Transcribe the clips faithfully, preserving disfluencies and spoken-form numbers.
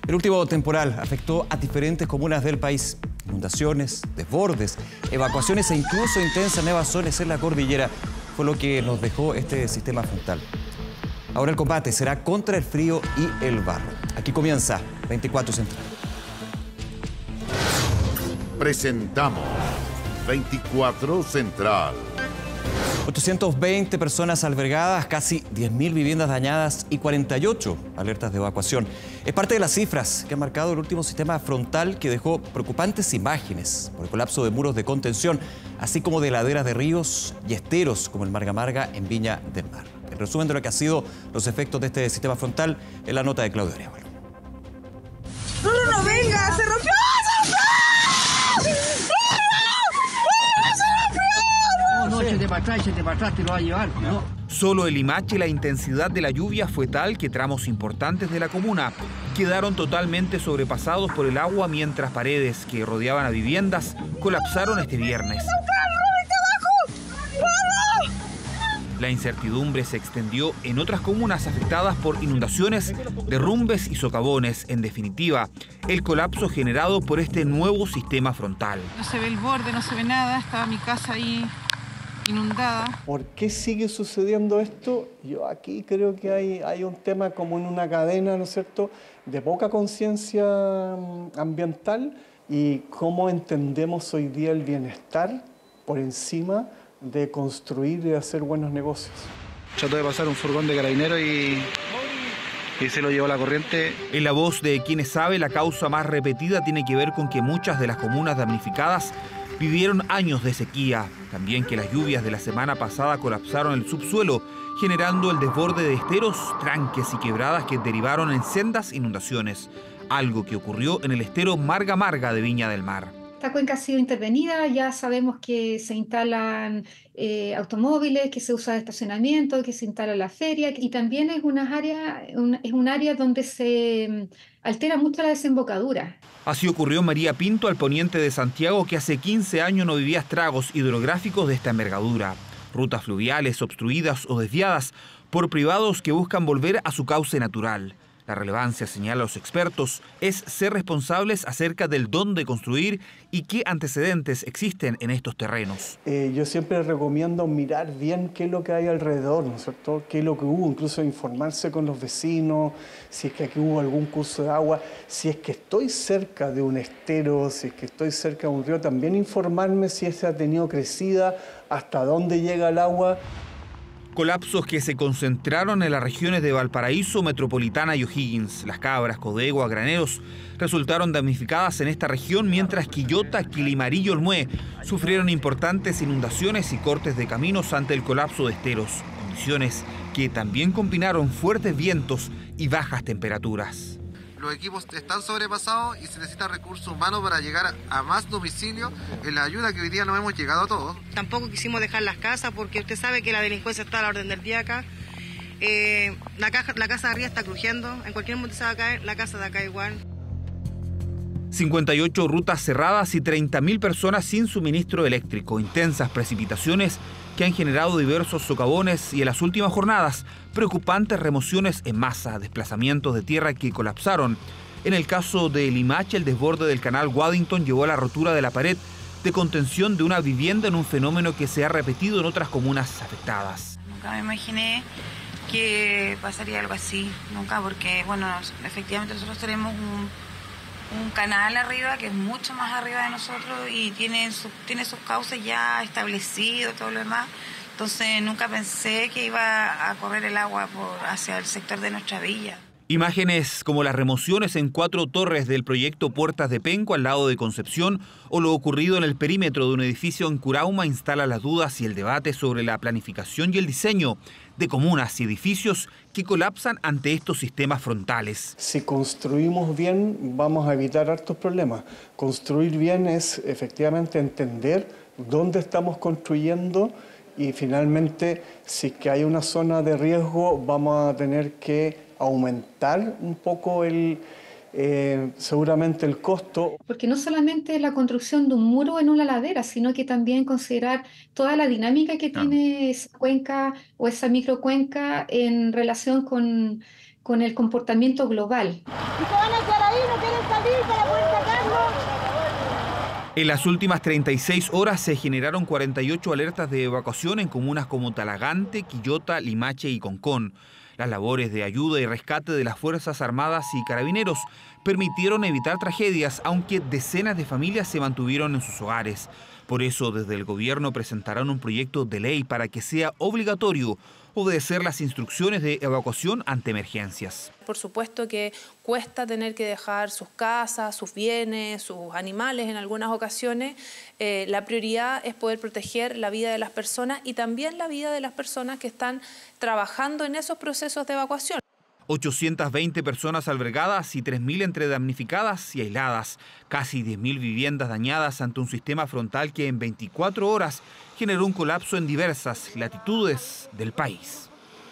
El último temporal afectó a diferentes comunas del país. Inundaciones, desbordes, evacuaciones e incluso intensas nevazones en la cordillera fue lo que nos dejó este sistema frontal. Ahora el combate será contra el frío y el barro. Aquí comienza veinticuatro Central. Presentamos veinticuatro Central. ochocientas veinte personas albergadas, casi diez mil viviendas dañadas y cuarenta y ocho alertas de evacuación. Es parte de las cifras que ha marcado el último sistema frontal que dejó preocupantes imágenes por el colapso de muros de contención, así como de laderas de ríos y esteros como el Marga Marga en Viña del Mar. El resumen de lo que han sido los efectos de este sistema frontal en la nota de Claudio Arevalo. No, no, no, venga, se rompió. No, échate para atrás, échate para atrás, te lo va a llevar, ¿no? Solo el Limache, la intensidad de la lluvia fue tal que tramos importantes de la comuna quedaron totalmente sobrepasados por el agua, mientras paredes que rodeaban a viviendas colapsaron este viernes. La incertidumbre se extendió en otras comunas afectadas por inundaciones, derrumbes y socavones. En definitiva, el colapso generado por este nuevo sistema frontal. No se ve el borde, no se ve nada, estaba mi casa ahí inundada. ¿Por qué sigue sucediendo esto? Yo aquí creo que hay, hay un tema como en una cadena, ¿no es cierto?, de poca conciencia ambiental y cómo entendemos hoy día el bienestar por encima de construir y hacer buenos negocios. Trató de pasar un furgón de carabineros y, y se lo llevó la corriente. En la voz de quienes sabe, la causa más repetida tiene que ver con que muchas de las comunas damnificadas vivieron años de sequía. También que las lluvias de la semana pasada colapsaron el subsuelo, generando el desborde de esteros, tranques y quebradas que derivaron en sendas inundaciones. Algo que ocurrió en el estero Marga Marga de Viña del Mar. Esta cuenca ha sido intervenida, ya sabemos que se instalan eh, automóviles, que se usa de estacionamiento, que se instala la feria y también es, una área, un, es un área donde se altera mucho la desembocadura. Así ocurrió María Pinto al poniente de Santiago, que hace quince años no vivía estragos hidrográficos de esta envergadura. Rutas fluviales obstruidas o desviadas por privados que buscan volver a su cauce natural. La relevancia, señalan los expertos, es ser responsables acerca del dónde construir y qué antecedentes existen en estos terrenos. Eh, yo siempre recomiendo mirar bien qué es lo que hay alrededor, ¿no es cierto?, qué es lo que hubo, incluso informarse con los vecinos, si es que aquí hubo algún curso de agua, si es que estoy cerca de un estero, si es que estoy cerca de un río, también informarme si ese ha tenido crecida, hasta dónde llega el agua. Colapsos que se concentraron en las regiones de Valparaíso, Metropolitana y O'Higgins. Las Cabras, Codegua, Graneros resultaron damnificadas en esta región, mientras Quillota, Quilimarí y Olmué sufrieron importantes inundaciones y cortes de caminos ante el colapso de esteros. Condiciones que también combinaron fuertes vientos y bajas temperaturas. Los equipos están sobrepasados y se necesita recursos humanos para llegar a más domicilios en la ayuda que hoy día no hemos llegado a todos. Tampoco quisimos dejar las casas porque usted sabe que la delincuencia está a la orden del día acá. Eh, la, caja, la casa de arriba está crujiendo, en cualquier momento se va a caer, la casa de acá igual. cincuenta y ocho rutas cerradas y treinta mil personas sin suministro eléctrico. Intensas precipitaciones que han generado diversos socavones y en las últimas jornadas preocupantes remociones en masa, desplazamientos de tierra que colapsaron. En el caso de Limache, el desborde del canal Waddington llevó a la rotura de la pared de contención de una vivienda en un fenómeno que se ha repetido en otras comunas afectadas. Nunca me imaginé que pasaría algo así, nunca, porque bueno, efectivamente nosotros tenemos un un canal arriba que es mucho más arriba de nosotros y tiene, su, tiene sus cauces ya establecidos, todo lo demás. Entonces nunca pensé que iba a correr el agua por, hacia el sector de nuestra villa. Imágenes como las remociones en cuatro torres del proyecto Puertas de Penco al lado de Concepción o lo ocurrido en el perímetro de un edificio en Curauma instala las dudas y el debate sobre la planificación y el diseño de comunas y edificios que colapsan ante estos sistemas frontales. Si construimos bien, vamos a evitar hartos problemas. Construir bien es efectivamente entender dónde estamos construyendo y finalmente, si es que hay una zona de riesgo, vamos a tener que aumentar un poco el, eh, seguramente el costo. Porque no solamente es la construcción de un muro en una ladera, sino que también considerar toda la dinámica que tiene esa cuenca o esa microcuenca en relación con, con el comportamiento global. Y se van a quedar ahí, no quieren salir para poder sacarlo. En las últimas treinta y seis horas se generaron cuarenta y ocho alertas de evacuación en comunas como Talagante, Quillota, Limache y Concón. Las labores de ayuda y rescate de las Fuerzas Armadas y Carabineros permitieron evitar tragedias, aunque decenas de familias se mantuvieron en sus hogares. Por eso, desde el gobierno presentarán un proyecto de ley para que sea obligatorio obedecer las instrucciones de evacuación ante emergencias. Por supuesto que cuesta tener que dejar sus casas, sus bienes, sus animales en algunas ocasiones. Eh, la prioridad es poder proteger la vida de las personas y también la vida de las personas que están trabajando en esos procesos de evacuación. ochocientas veinte personas albergadas y tres mil entre damnificadas y aisladas. Casi diez mil viviendas dañadas ante un sistema frontal que en veinticuatro horas generó un colapso en diversas latitudes del país.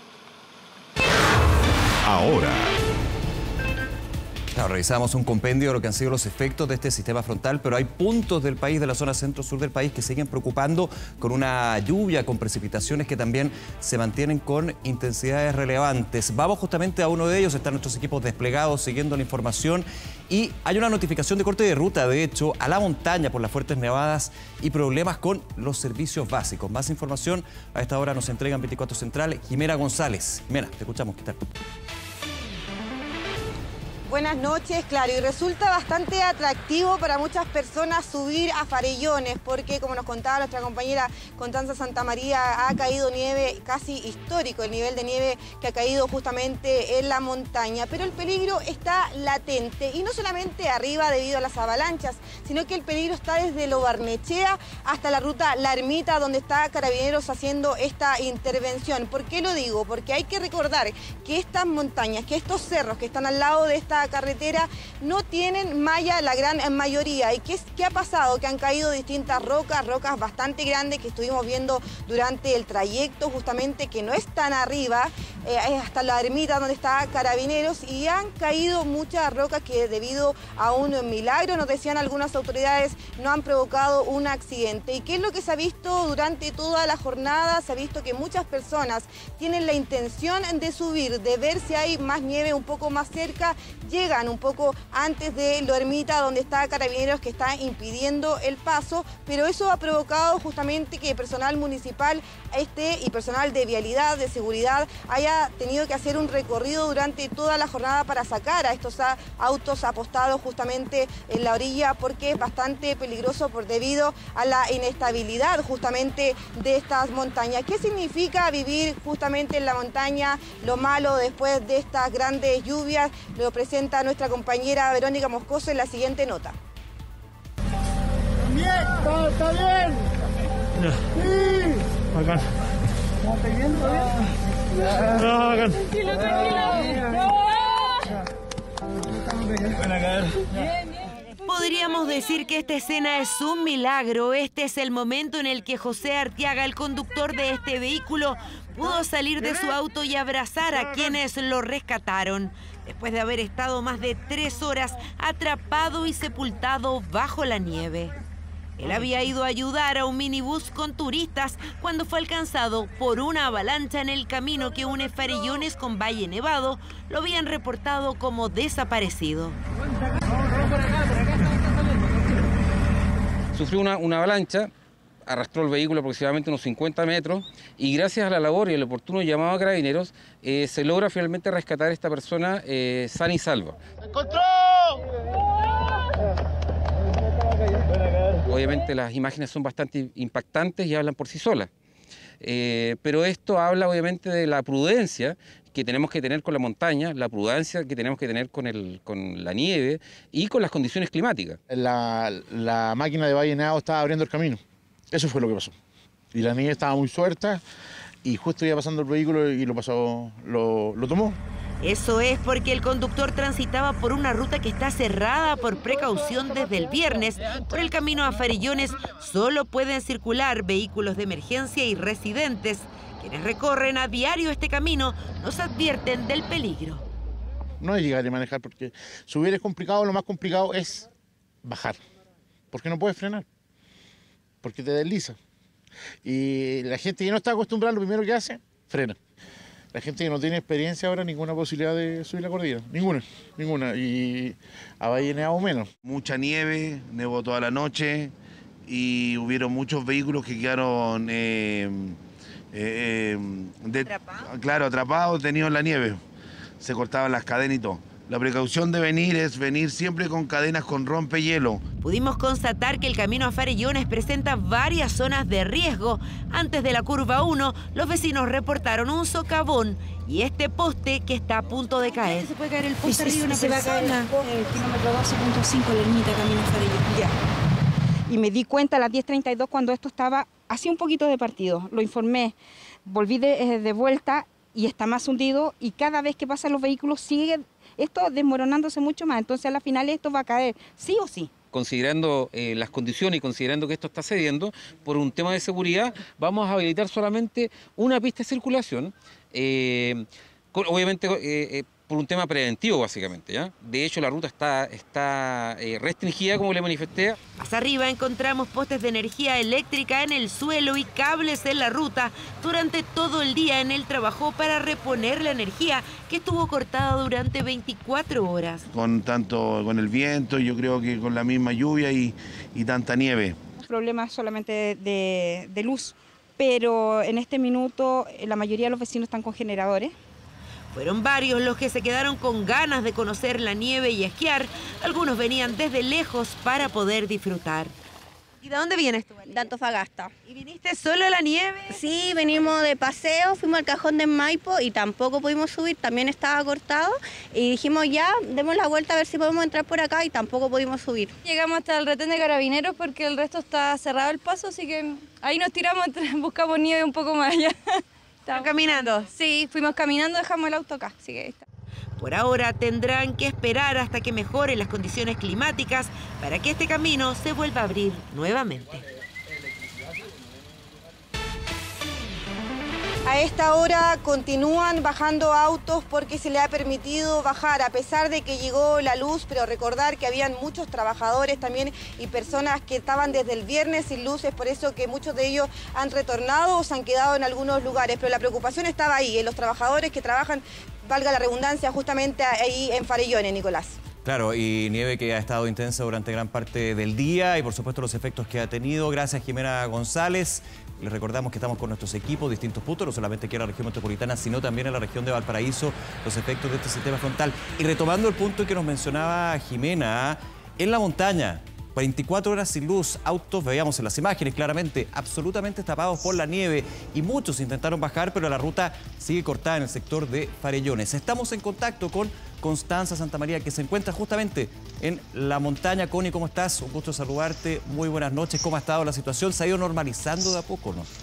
Ahora. Claro, revisamos un compendio de lo que han sido los efectos de este sistema frontal, pero hay puntos del país, de la zona centro-sur del país, que siguen preocupando con una lluvia, con precipitaciones que también se mantienen con intensidades relevantes. Vamos justamente a uno de ellos, están nuestros equipos desplegados siguiendo la información y hay una notificación de corte de ruta, de hecho, a la montaña por las fuertes nevadas y problemas con los servicios básicos. Más información a esta hora nos entregan veinticuatro Central, Jimena González. Jimena, te escuchamos, ¿qué tal? Buenas noches, claro, y resulta bastante atractivo para muchas personas subir a Farellones, porque como nos contaba nuestra compañera Constanza Santamaría, ha caído nieve casi histórico, el nivel de nieve que ha caído justamente en la montaña, pero el peligro está latente, y no solamente arriba debido a las avalanchas, sino que el peligro está desde Lo Barnechea hasta la ruta La Ermita, donde está Carabineros haciendo esta intervención. ¿Por qué lo digo? Porque hay que recordar que estas montañas, que estos cerros que están al lado de esta carretera no tienen malla la gran mayoría. ¿Y qué, qué ha pasado? Que han caído distintas rocas, rocas bastante grandes que estuvimos viendo durante el trayecto, justamente que no están arriba, eh, hasta la ermita donde está Carabineros, y han caído muchas rocas que debido a un milagro, nos decían algunas autoridades, no han provocado un accidente. ¿Y qué es lo que se ha visto durante toda la jornada? Se ha visto que muchas personas tienen la intención de subir, de ver si hay más nieve un poco más cerca, llegan un poco antes de Lo Ermita, donde está Carabineros, que está impidiendo el paso, pero eso ha provocado justamente que personal municipal este y personal de vialidad, de seguridad, haya tenido que hacer un recorrido durante toda la jornada para sacar a estos autos apostados justamente en la orilla, porque es bastante peligroso por debido a la inestabilidad justamente de estas montañas. ¿Qué significa vivir justamente en la montaña? Lo malo después de estas grandes lluvias lo presenta nuestra compañera Verónica Moscoso en la siguiente nota. Bien, todo está bien. Sí. Bacán. ¿Estás bien? ¿Todo bien? No, bacán. Tranquilo, tranquilo. Podríamos decir que esta escena es un milagro. Este es el momento en el que José Arteaga, el conductor de este vehículo, pudo salir de su auto y abrazar a quienes lo rescataron, después de haber estado más de tres horas atrapado y sepultado bajo la nieve. Él había ido a ayudar a un minibús con turistas cuando fue alcanzado por una avalancha en el camino que une Farellones con Valle Nevado. Lo habían reportado como desaparecido. Sufrió una, una avalancha, arrastró el vehículo aproximadamente unos cincuenta metros y gracias a la labor y el oportuno llamado a Carabineros eh, se logra finalmente rescatar a esta persona eh, sana y salva. ¡Encontró! Obviamente las imágenes son bastante impactantes y hablan por sí solas, eh, pero esto habla obviamente de la prudencia que tenemos que tener con la montaña, la prudencia que tenemos que tener con, el, con la nieve y con las condiciones climáticas. La, la máquina de Valle Nevado estaba abriendo el camino. Eso fue lo que pasó. Y la nieve estaba muy suelta y justo iba pasando el vehículo y lo pasó, lo, lo tomó. Eso es porque el conductor transitaba por una ruta que está cerrada por precaución desde el viernes. Por el camino a Farellones solo pueden circular vehículos de emergencia y residentes. Quienes recorren a diario este camino nos advierten del peligro. No es llegar y manejar, porque subir es complicado, lo más complicado es bajar, porque no puedes frenar, porque te desliza. Y la gente que no está acostumbrada, lo primero que hace, frena. La gente que no tiene experiencia ahora, ninguna posibilidad de subir la cordillera, ninguna, ninguna, y a Valle Nevado menos. Mucha nieve, nevó toda la noche y hubieron muchos vehículos que quedaron, eh, eh, de, ¿Atrapado? claro, atrapados, tenidos en la nieve, se cortaban las cadenas y todo. La precaución de venir es venir siempre con cadenas con rompehielo. Pudimos constatar que el camino a Farellones presenta varias zonas de riesgo. Antes de la curva uno, los vecinos reportaron un socavón y este poste que está a punto de caer. Se puede caer el poste arriba de una se persona. Va a caer el poste, el kilómetro doce punto cinco, la ermita camino a Farellones. Ya. Y me di cuenta a las diez treinta y dos cuando esto estaba así un poquito de partido. Lo informé, volví de, de vuelta y está más hundido y cada vez que pasan los vehículos sigue esto desmoronándose mucho más, entonces a la final esto va a caer, sí o sí. Considerando eh, las condiciones y considerando que esto está cediendo, por un tema de seguridad, vamos a habilitar solamente una pista de circulación, eh, con, obviamente eh, eh, por un tema preventivo básicamente, ¿ya? De hecho la ruta está, está eh, restringida, como le manifesté. Más arriba encontramos postes de energía eléctrica en el suelo y cables en la ruta. Durante todo el día en él trabajó para reponer la energía que estuvo cortada durante veinticuatro horas. Con tanto con el viento, yo creo que con la misma lluvia y, y tanta nieve. Problemas solamente de, de luz, pero en este minuto la mayoría de los vecinos están con generadores. Fueron varios los que se quedaron con ganas de conocer la nieve y esquiar. Algunos venían desde lejos para poder disfrutar. ¿Y de dónde vienes tú? De Antofagasta. ¿Y viniste solo a la nieve? Sí, venimos de paseo, fuimos al Cajón de Maipo y tampoco pudimos subir, también estaba cortado. Y dijimos ya, demos la vuelta a ver si podemos entrar por acá y tampoco pudimos subir. Llegamos hasta el retén de Carabineros porque el resto está cerrado el paso, así que ahí nos tiramos, buscamos nieve un poco más allá. ¿Estamos caminando? Sí, fuimos caminando, dejamos el auto acá, así que ahí está. Por ahora tendrán que esperar hasta que mejoren las condiciones climáticas para que este camino se vuelva a abrir nuevamente. A esta hora continúan bajando autos porque se le ha permitido bajar a pesar de que llegó la luz, pero recordar que habían muchos trabajadores también y personas que estaban desde el viernes sin luz, es por eso que muchos de ellos han retornado o se han quedado en algunos lugares, pero la preocupación estaba ahí, en los trabajadores que trabajan, valga la redundancia, justamente ahí en Farellones, Nicolás. Claro, y nieve que ha estado intensa durante gran parte del día y por supuesto los efectos que ha tenido. Gracias, Jimena González. Les recordamos que estamos con nuestros equipos de distintos puntos, no solamente aquí en la región metropolitana, sino también en la región de Valparaíso, los efectos de este sistema frontal. Y retomando el punto que nos mencionaba Jimena, en la montaña, veinticuatro horas sin luz, autos, veíamos en las imágenes claramente, absolutamente tapados por la nieve y muchos intentaron bajar, pero la ruta sigue cortada en el sector de Farellones. Estamos en contacto con Constanza Santamaría, que se encuentra justamente en la montaña. Connie, ¿cómo estás? Un gusto saludarte. Muy buenas noches. ¿Cómo ha estado la situación? ¿Se ha ido normalizando de a poco, no?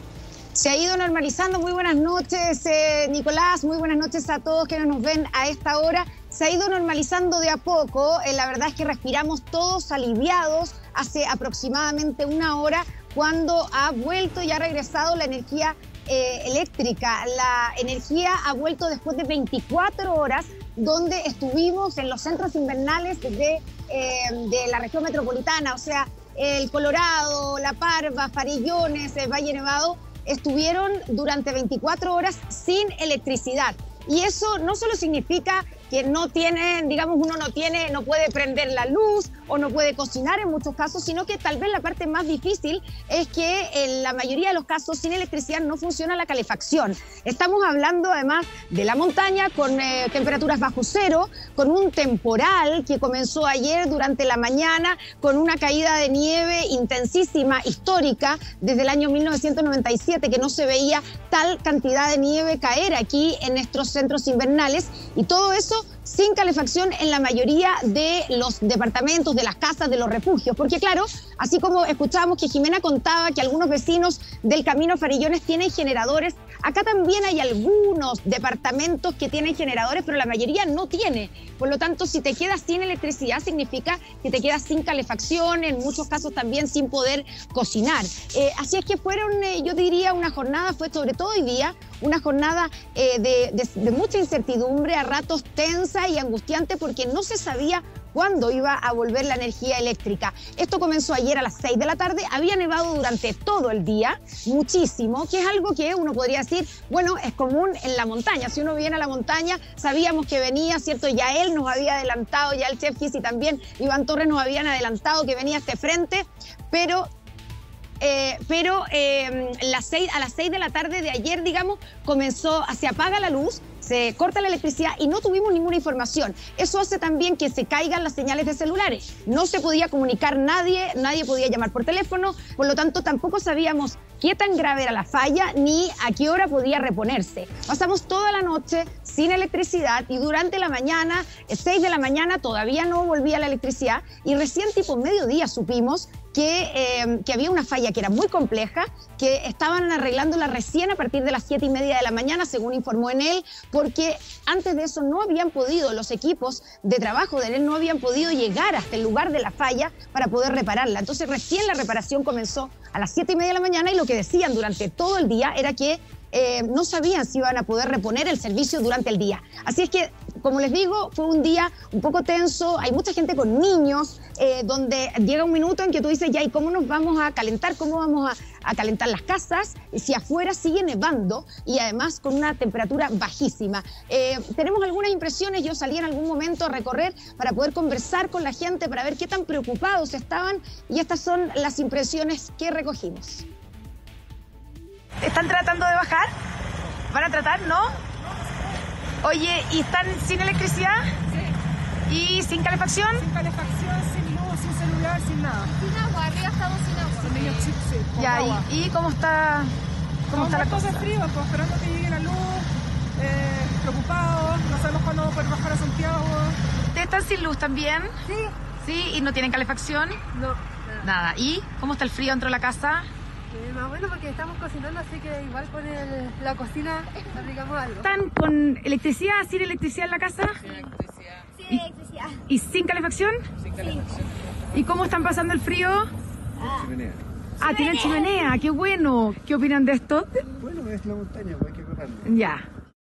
Se ha ido normalizando. Muy buenas noches, eh, Nicolás. Muy buenas noches a todos que nos ven a esta hora. Se ha ido normalizando de a poco. Eh, la verdad es que respiramos todos aliviados hace aproximadamente una hora cuando ha vuelto y ha regresado la energía eh, eléctrica. La energía ha vuelto después de veinticuatro horas donde estuvimos en los centros invernales de, eh, de la región metropolitana, o sea, el Colorado, La Parva, Farellones, el Valle Nevado, estuvieron durante veinticuatro horas sin electricidad. Y eso no solo significa que no tienen, digamos, uno no tiene, no puede prender la luz o no puede cocinar en muchos casos, sino que tal vez la parte más difícil es que en la mayoría de los casos sin electricidad no funciona la calefacción. Estamos hablando además de la montaña con eh, temperaturas bajo cero, con un temporal que comenzó ayer durante la mañana, con una caída de nieve intensísima, histórica, desde el año mil novecientos noventa y siete, que no se veía tal cantidad de nieve caer aquí en nuestros centros invernales, y todo eso sin calefacción en la mayoría de los departamentos, de las casas, de los refugios. Porque claro, así como escuchábamos que Jimena contaba que algunos vecinos del Camino Farellones tienen generadores, acá también hay algunos departamentos que tienen generadores, pero la mayoría no tiene. Por lo tanto, si te quedas sin electricidad, significa que te quedas sin calefacción, en muchos casos también sin poder cocinar. Eh, así es que fueron, eh, yo diría, una jornada, fue sobre todo hoy día, una jornada eh, de, de, de mucha incertidumbre, a ratos tensa, tensa y angustiante porque no se sabía cuándo iba a volver la energía eléctrica. Esto comenzó ayer a las seis de la tarde, había nevado durante todo el día, muchísimo, que es algo que uno podría decir, bueno, es común en la montaña. Si uno viene a la montaña, sabíamos que venía, ¿cierto? Ya él nos había adelantado, ya el chef Kiss y también Iván Torres nos habían adelantado que venía este frente, pero... Eh, pero eh, las seis, a las seis de la tarde de ayer, digamos, comenzó, se apaga la luz, se corta la electricidad y no tuvimos ninguna información. Eso hace también que se caigan las señales de celulares. No se podía comunicar nadie, nadie podía llamar por teléfono, por lo tanto tampoco sabíamos qué tan grave era la falla ni a qué hora podía reponerse. Pasamos toda la noche sin electricidad y durante la mañana, seis de la mañana, todavía no volvía la electricidad y recién tipo mediodía supimos que, eh, que había una falla que era muy compleja, que estaban arreglándola recién a partir de las siete y media de la mañana, según informó Enel, porque antes de eso no habían podido, los equipos de trabajo de Enel no habían podido llegar hasta el lugar de la falla para poder repararla. Entonces recién la reparación comenzó a las siete y media de la mañana y lo que decían durante todo el día era que eh, no sabían si iban a poder reponer el servicio durante el día. Así es que, como les digo, fue un día un poco tenso, hay mucha gente con niños, eh, donde llega un minuto en que tú dices, ya, ¿y cómo nos vamos a calentar? ¿Cómo vamos a, a calentar las casas? Si afuera sigue nevando y además con una temperatura bajísima. Eh, tenemos algunas impresiones, yo salí en algún momento a recorrer para poder conversar con la gente, para ver qué tan preocupados estaban y estas son las impresiones que recogimos. ¿Están tratando de bajar? ¿Van a tratar, no? Oye, ¿y están sin electricidad? Sí. ¿Y sin calefacción? Sin calefacción, sin luz, sin celular, sin nada. Sin agua, arriba estamos sin agua. Sin medio chip, sí. Ya, agua. ¿Y, ¿y cómo está, cómo está la cosa? Estamos frío, pues, esperando que llegue la luz, eh, preocupados, no sabemos cuándo vamos a poder bajar a Santiago. ¿Ustedes están sin luz también? Sí. ¿Sí? ¿Y no tienen calefacción? No. Nada. Nada. ¿Y cómo está el frío dentro de la casa? Eh, más bueno porque estamos cocinando, así que igual con el, la cocina aplicamos algo. ¿Están con electricidad, sin electricidad en la casa? Sin electricidad. Sin ¿Y, electricidad. ¿Y sin calefacción? Sin calefacción. ¿Y cómo están pasando el frío? Ah, chimenea. Ah, tienen chimenea, qué bueno. ¿Qué opinan de esto? Bueno, es la montaña, pues hay que correrlo. Ya.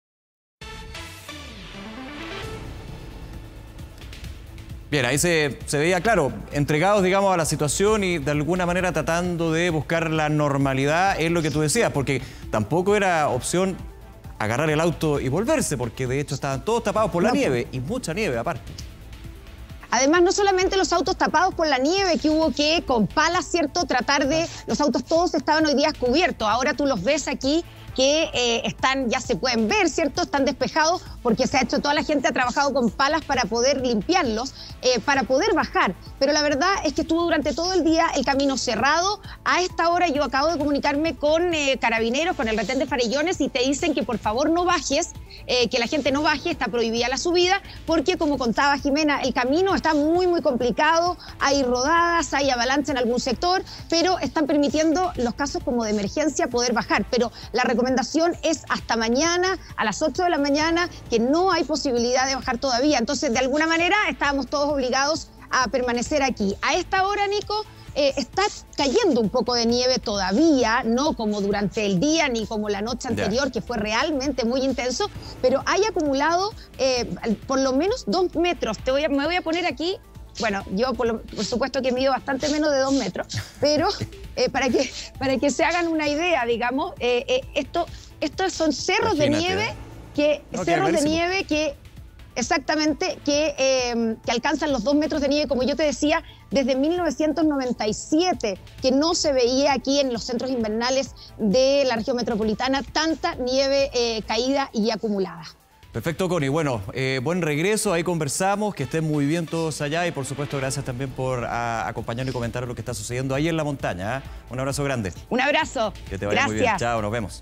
Bien, ahí se, se veía, claro, entregados, digamos, a la situación y de alguna manera tratando de buscar la normalidad, es lo que tú decías, porque tampoco era opción agarrar el auto y volverse, porque de hecho estaban todos tapados por la no, nieve, y mucha nieve aparte. Además, no solamente los autos tapados por la nieve, que hubo que con palas, ¿cierto?, tratar de... Los autos todos estaban hoy día cubiertos, ahora tú los ves aquí que eh, están, ya se pueden ver, ¿cierto? Están despejados porque se ha hecho, toda la gente ha trabajado con palas para poder limpiarlos, eh, para poder bajar. Pero la verdad es que estuvo durante todo el día el camino cerrado. A esta hora yo acabo de comunicarme con eh, carabineros, con el retén de Farellones, y te dicen que por favor no bajes, eh, que la gente no baje, está prohibida la subida, porque como contaba Jimena, el camino está muy, muy complicado, hay rodadas, hay avalancha en algún sector, pero están permitiendo los casos como de emergencia poder bajar. Pero la recomendación es hasta mañana, a las ocho de la mañana, que no hay posibilidad de bajar todavía. Entonces, de alguna manera, estábamos todos obligados a permanecer aquí. A esta hora, Nico, eh, está cayendo un poco de nieve todavía, no como durante el día ni como la noche anterior, yeah. que fue realmente muy intenso, pero hay acumulado eh, por lo menos dos metros. Te voy a, me voy a poner aquí. Bueno, yo por, lo, por supuesto que mido bastante menos de dos metros, pero eh, para, que, para que se hagan una idea, digamos, eh, eh, esto, estos son cerros Imagínate. de nieve, que, no, cerros de nieve que exactamente, que, eh, que alcanzan los dos metros de nieve, como yo te decía, desde mil novecientos noventa y siete, que no se veía aquí en los centros invernales de la región metropolitana tanta nieve eh, caída y acumulada. Perfecto, Connie. Bueno, eh, buen regreso, ahí conversamos, que estén muy bien todos allá y por supuesto gracias también por a, acompañarnos y comentar lo que está sucediendo ahí en la montaña. ¿eh? Un abrazo grande. Un abrazo. Que te vaya gracias. muy bien. Chao, nos vemos.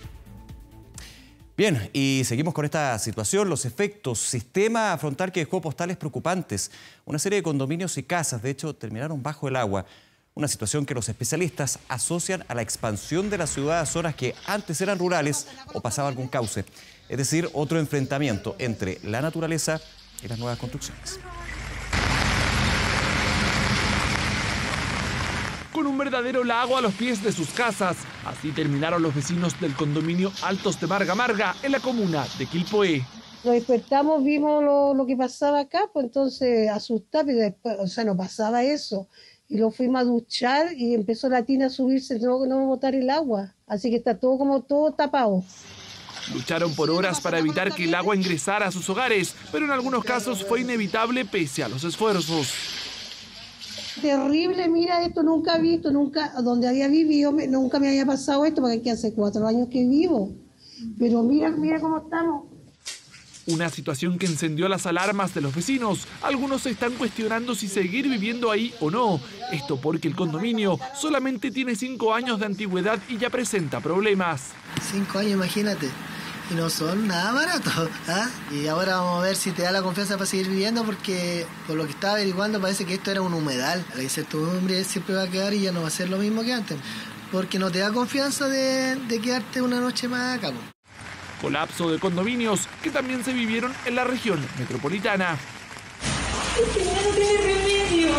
Bien, y seguimos con esta situación, los efectos, sistema frontal que dejó postales preocupantes. Una serie de condominios y casas, de hecho, terminaron bajo el agua. Una situación que los especialistas asocian a la expansión de la ciudad a zonas que antes eran rurales o pasaba algún cauce. Es decir, otro enfrentamiento entre la naturaleza y las nuevas construcciones. Con un verdadero lago a los pies de sus casas, así terminaron los vecinos del condominio Altos de Marga Marga en la comuna de Quilpué. Nos despertamos, vimos lo, lo que pasaba acá, pues entonces asustamos y después, o sea, no pasaba eso. Y lo fuimos a duchar y empezó la tina a subirse, no, no botar el agua. Así que está todo como todo tapado. Lucharon por horas para evitar que el agua ingresara a sus hogares, pero en algunos casos fue inevitable pese a los esfuerzos. Terrible, mira, esto nunca he visto, nunca, donde había vivido, nunca me había pasado esto, porque aquí hace cuatro años que vivo. Pero mira, mira cómo estamos. Una situación que encendió las alarmas de los vecinos. Algunos se están cuestionando si seguir viviendo ahí o no. Esto porque el condominio solamente tiene cinco años de antigüedad y ya presenta problemas. Cinco años, imagínate. Y no son nada baratos. ¿Ah? Y ahora vamos a ver si te da la confianza para seguir viviendo, porque por lo que estaba averiguando parece que esto era un humedal. La incertidumbre siempre va a quedar y ya no va a ser lo mismo que antes, porque no te da confianza de, de quedarte una noche más acá. Colapso de condominios que también se vivieron en la región metropolitana. Es que ya no tiene remedio.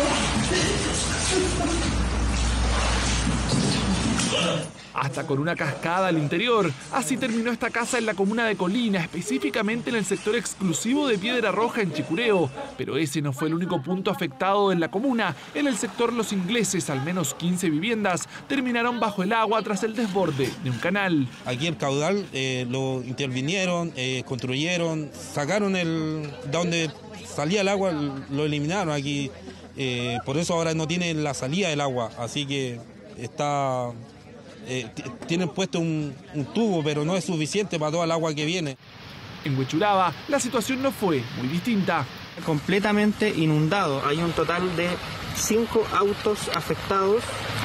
Hasta con una cascada al interior. Así terminó esta casa en la comuna de Colina, específicamente en el sector exclusivo de Piedra Roja en Chicureo. Pero ese no fue el único punto afectado en la comuna. En el sector Los Ingleses, al menos quince viviendas terminaron bajo el agua tras el desborde de un canal. Aquí el caudal eh, lo intervinieron, eh, construyeron, sacaron el de donde salía el agua, lo eliminaron aquí. Eh, por eso ahora no tienen la salida del agua, así que está... Eh, tienen puesto un, un tubo, pero no es suficiente para toda el agua que viene. En Huechuraba, la situación no fue muy distinta. Completamente inundado. Hay un total de cinco autos afectados.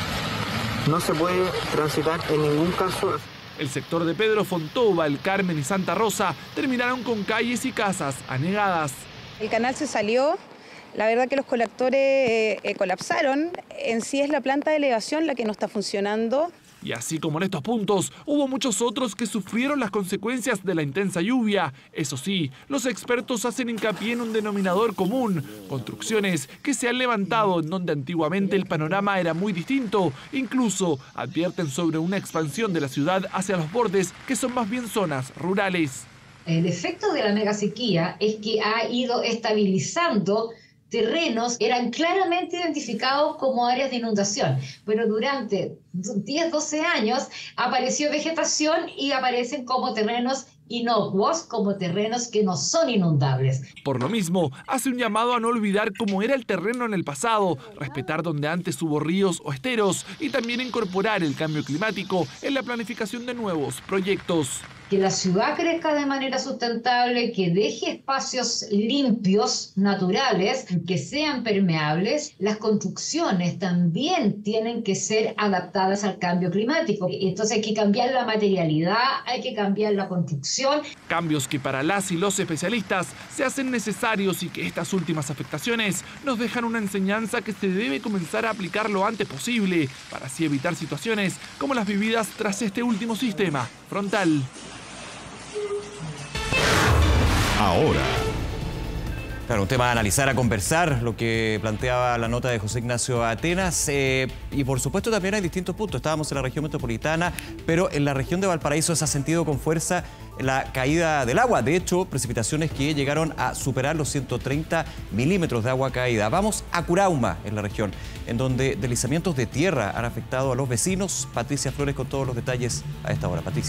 No se puede transitar en ningún caso. El sector de Pedro Fontova, El Carmen y Santa Rosa terminaron con calles y casas anegadas. El canal se salió. La verdad que los colectores eh, eh, colapsaron. En sí es la planta de elevación la que no está funcionando. Y así como en estos puntos, hubo muchos otros que sufrieron las consecuencias de la intensa lluvia. Eso sí, los expertos hacen hincapié en un denominador común: construcciones que se han levantado en donde antiguamente el panorama era muy distinto. Incluso advierten sobre una expansión de la ciudad hacia los bordes, que son más bien zonas rurales. El efecto de la megasequía es que ha ido estabilizando terrenos, eran claramente identificados como áreas de inundación, pero durante diez, doce años apareció vegetación y aparecen como terrenos inocuos, como terrenos que no son inundables. Por lo mismo, hace un llamado a no olvidar cómo era el terreno en el pasado, respetar donde antes hubo ríos o esteros y también incorporar el cambio climático en la planificación de nuevos proyectos. Que la ciudad crezca de manera sustentable, que deje espacios limpios, naturales, que sean permeables. Las construcciones también tienen que ser adaptadas al cambio climático. Entonces hay que cambiar la materialidad, hay que cambiar la construcción. Cambios que para las y los especialistas se hacen necesarios y que estas últimas afectaciones nos dejan una enseñanza que se debe comenzar a aplicar lo antes posible, para así evitar situaciones como las vividas tras este último sistema frontal. Ahora. Claro, un tema a analizar, a conversar, lo que planteaba la nota de José Ignacio Atenas. Eh, y por supuesto también hay distintos puntos. Estábamos en la región metropolitana, pero en la región de Valparaíso se ha sentido con fuerza la caída del agua. De hecho, precipitaciones que llegaron a superar los ciento treinta milímetros de agua caída. Vamos a Curauma, en la región, en donde deslizamientos de tierra han afectado a los vecinos. Patricia Flores con todos los detalles a esta hora. Patricia.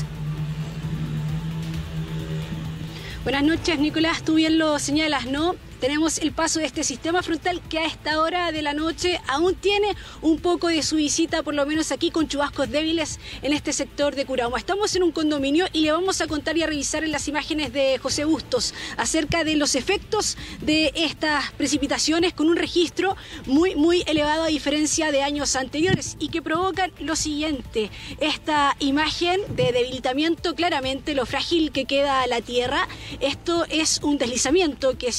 Buenas noches, Nicolás. Tú bien lo señalas, ¿no? Tenemos el paso de este sistema frontal que a esta hora de la noche aún tiene un poco de su visita, por lo menos aquí con chubascos débiles en este sector de Curauma. Estamos en un condominio y le vamos a contar y a revisar en las imágenes de José Bustos acerca de los efectos de estas precipitaciones con un registro muy, muy elevado a diferencia de años anteriores y que provocan lo siguiente. Esta imagen de debilitamiento, claramente lo frágil que queda la tierra. Esto es un deslizamiento que se originó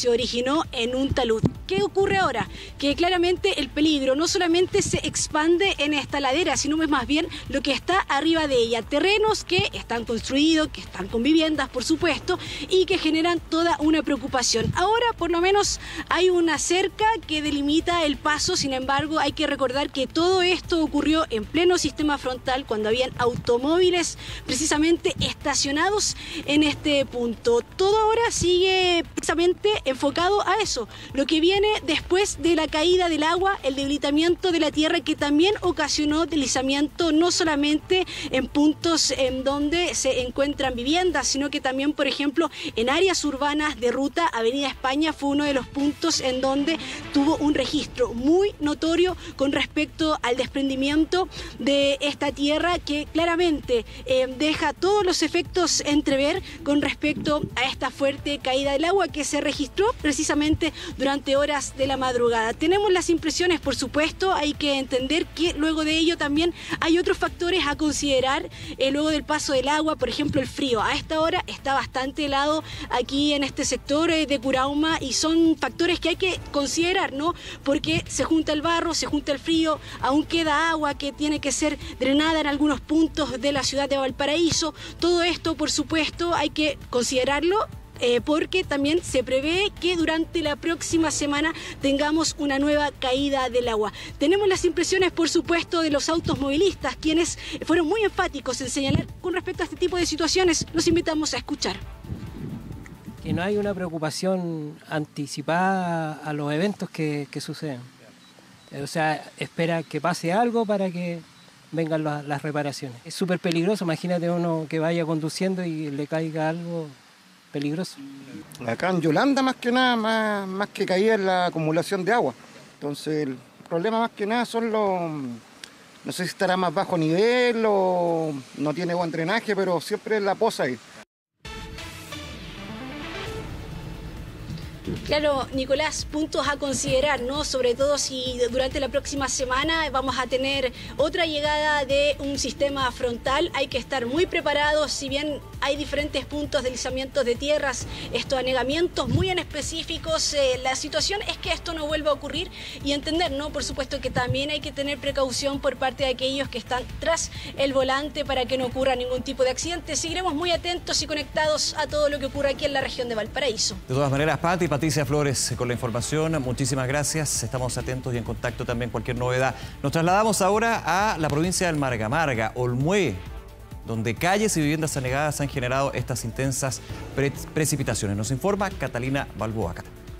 terminó en un talud. ¿Qué ocurre ahora? Que claramente el peligro no solamente se expande en esta ladera, sino es más bien lo que está arriba de ella. Terrenos que están construidos, que están con viviendas, por supuesto, y que generan toda una preocupación. Ahora, por lo menos, hay una cerca que delimita el paso. Sin embargo, hay que recordar que todo esto ocurrió en pleno sistema frontal, cuando habían automóviles precisamente estacionados en este punto. Todo ahora sigue precisamente enfocado a eso, lo que viene después de la caída del agua, el debilitamiento de la tierra, que también ocasionó deslizamiento no solamente en puntos en donde se encuentran viviendas, sino que también, por ejemplo, en áreas urbanas de ruta. Avenida España fue uno de los puntos en donde tuvo un registro muy notorio con respecto al desprendimiento de esta tierra, que claramente eh, deja todos los efectos entrever con respecto a esta fuerte caída del agua que se registró precisamente durante horas de la madrugada. Tenemos las impresiones, por supuesto, hay que entender que luego de ello también hay otros factores a considerar, eh, luego del paso del agua, por ejemplo el frío. A esta hora está bastante helado aquí en este sector eh, de Curauma, y son factores que hay que considerar, ¿no? Porque se junta el barro, se junta el frío, aún queda agua que tiene que ser drenada en algunos puntos de la ciudad de Valparaíso. Todo esto, por supuesto, hay que considerarlo. Eh, porque también se prevé que durante la próxima semana tengamos una nueva caída del agua. Tenemos las impresiones, por supuesto, de los automovilistas, quienes fueron muy enfáticos en señalar con respecto a este tipo de situaciones. Los invitamos a escuchar. Que no hay una preocupación anticipada a los eventos que, que suceden. O sea, espera que pase algo para que vengan las, las reparaciones. Es súper peligroso, imagínate uno que vaya conduciendo y le caiga algo peligroso. Acá en Yolanda más que nada, más, más que caía en la acumulación de agua. Entonces el problema más que nada son los, no sé si estará más bajo nivel o no tiene buen drenaje, pero siempre la poza ahí. Claro, Nicolás, puntos a considerar, ¿no? Sobre todo si durante la próxima semana vamos a tener otra llegada de un sistema frontal. Hay que estar muy preparados, si bien hay diferentes puntos de deslizamientos de tierras, estos anegamientos muy en específicos. Eh, la situación es que esto no vuelva a ocurrir y entender, ¿no? Por supuesto que también hay que tener precaución por parte de aquellos que están tras el volante para que no ocurra ningún tipo de accidente. Seguiremos muy atentos y conectados a todo lo que ocurre aquí en la región de Valparaíso. De todas maneras, Pati, Patricia Flores con la información, muchísimas gracias, estamos atentos y en contacto también cualquier novedad. Nos trasladamos ahora a la provincia del Marga Marga, Olmué, donde calles y viviendas anegadas han generado estas intensas pre precipitaciones. Nos informa Catalina Balboa.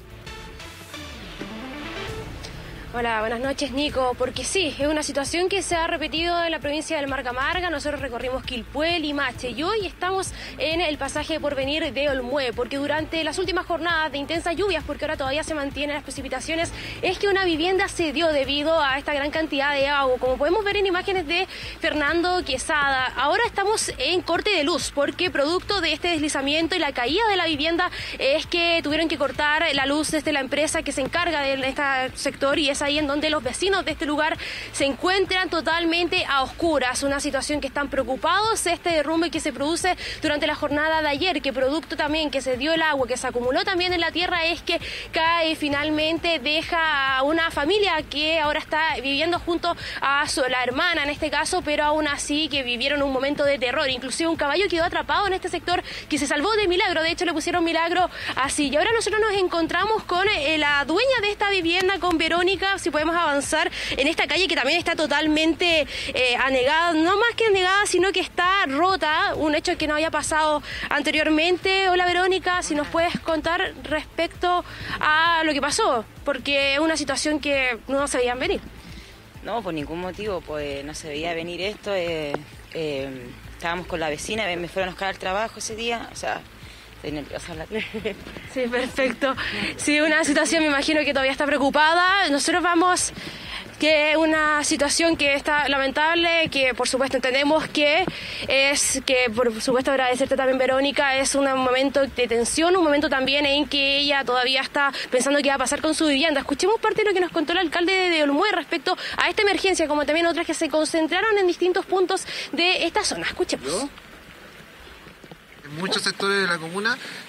Hola, buenas noches, Nico. Porque sí, es una situación que se ha repetido en la provincia del Marga Marga. Nosotros recorrimos Quilpué, Limache y hoy estamos en el pasaje Porvenir de Olmué, porque durante las últimas jornadas de intensas lluvias, porque ahora todavía se mantienen las precipitaciones, es que una vivienda cedió debido a esta gran cantidad de agua. Como podemos ver en imágenes de Fernando Quesada, ahora estamos en corte de luz, porque producto de este deslizamiento y la caída de la vivienda es que tuvieron que cortar la luz desde la empresa que se encarga de este sector, y es ahí en donde los vecinos de este lugar se encuentran totalmente a oscuras, una situación que están preocupados. Este derrumbe que se produce durante la jornada de ayer, que producto también que se dio el agua, que se acumuló también en la tierra, es que cae y finalmente deja a una familia que ahora está viviendo junto a su, la hermana en este caso, pero aún así que vivieron un momento de terror. Inclusive un caballo quedó atrapado en este sector que se salvó de milagro, de hecho le pusieron milagro así. Y ahora nosotros nos encontramos con eh, la dueña de esta vivienda, con Verónica. Si podemos avanzar en esta calle que también está totalmente eh, anegada, no más que anegada, sino que está rota, un hecho que no había pasado anteriormente. Hola Verónica, si nos puedes contar respecto a lo que pasó, porque es una situación que no se veían venir. No, por ningún motivo, pues no se veía venir esto. Eh, eh, estábamos con la vecina, me fueron a buscar al trabajo ese día, o sea... Estoy nerviosa hablar. Sí, perfecto. Sí, una situación, me imagino que todavía está preocupada. Nosotros vamos, que es una situación que está lamentable, que por supuesto entendemos que es, que por supuesto agradecerte también, Verónica, es un momento de tensión, un momento también en que ella todavía está pensando qué va a pasar con su vivienda. Escuchemos parte de lo que nos contó el alcalde de Olmué respecto a esta emergencia, como también otras que se concentraron en distintos puntos de esta zona. Escuchemos. ¿Yo? En muchos sectores de la comuna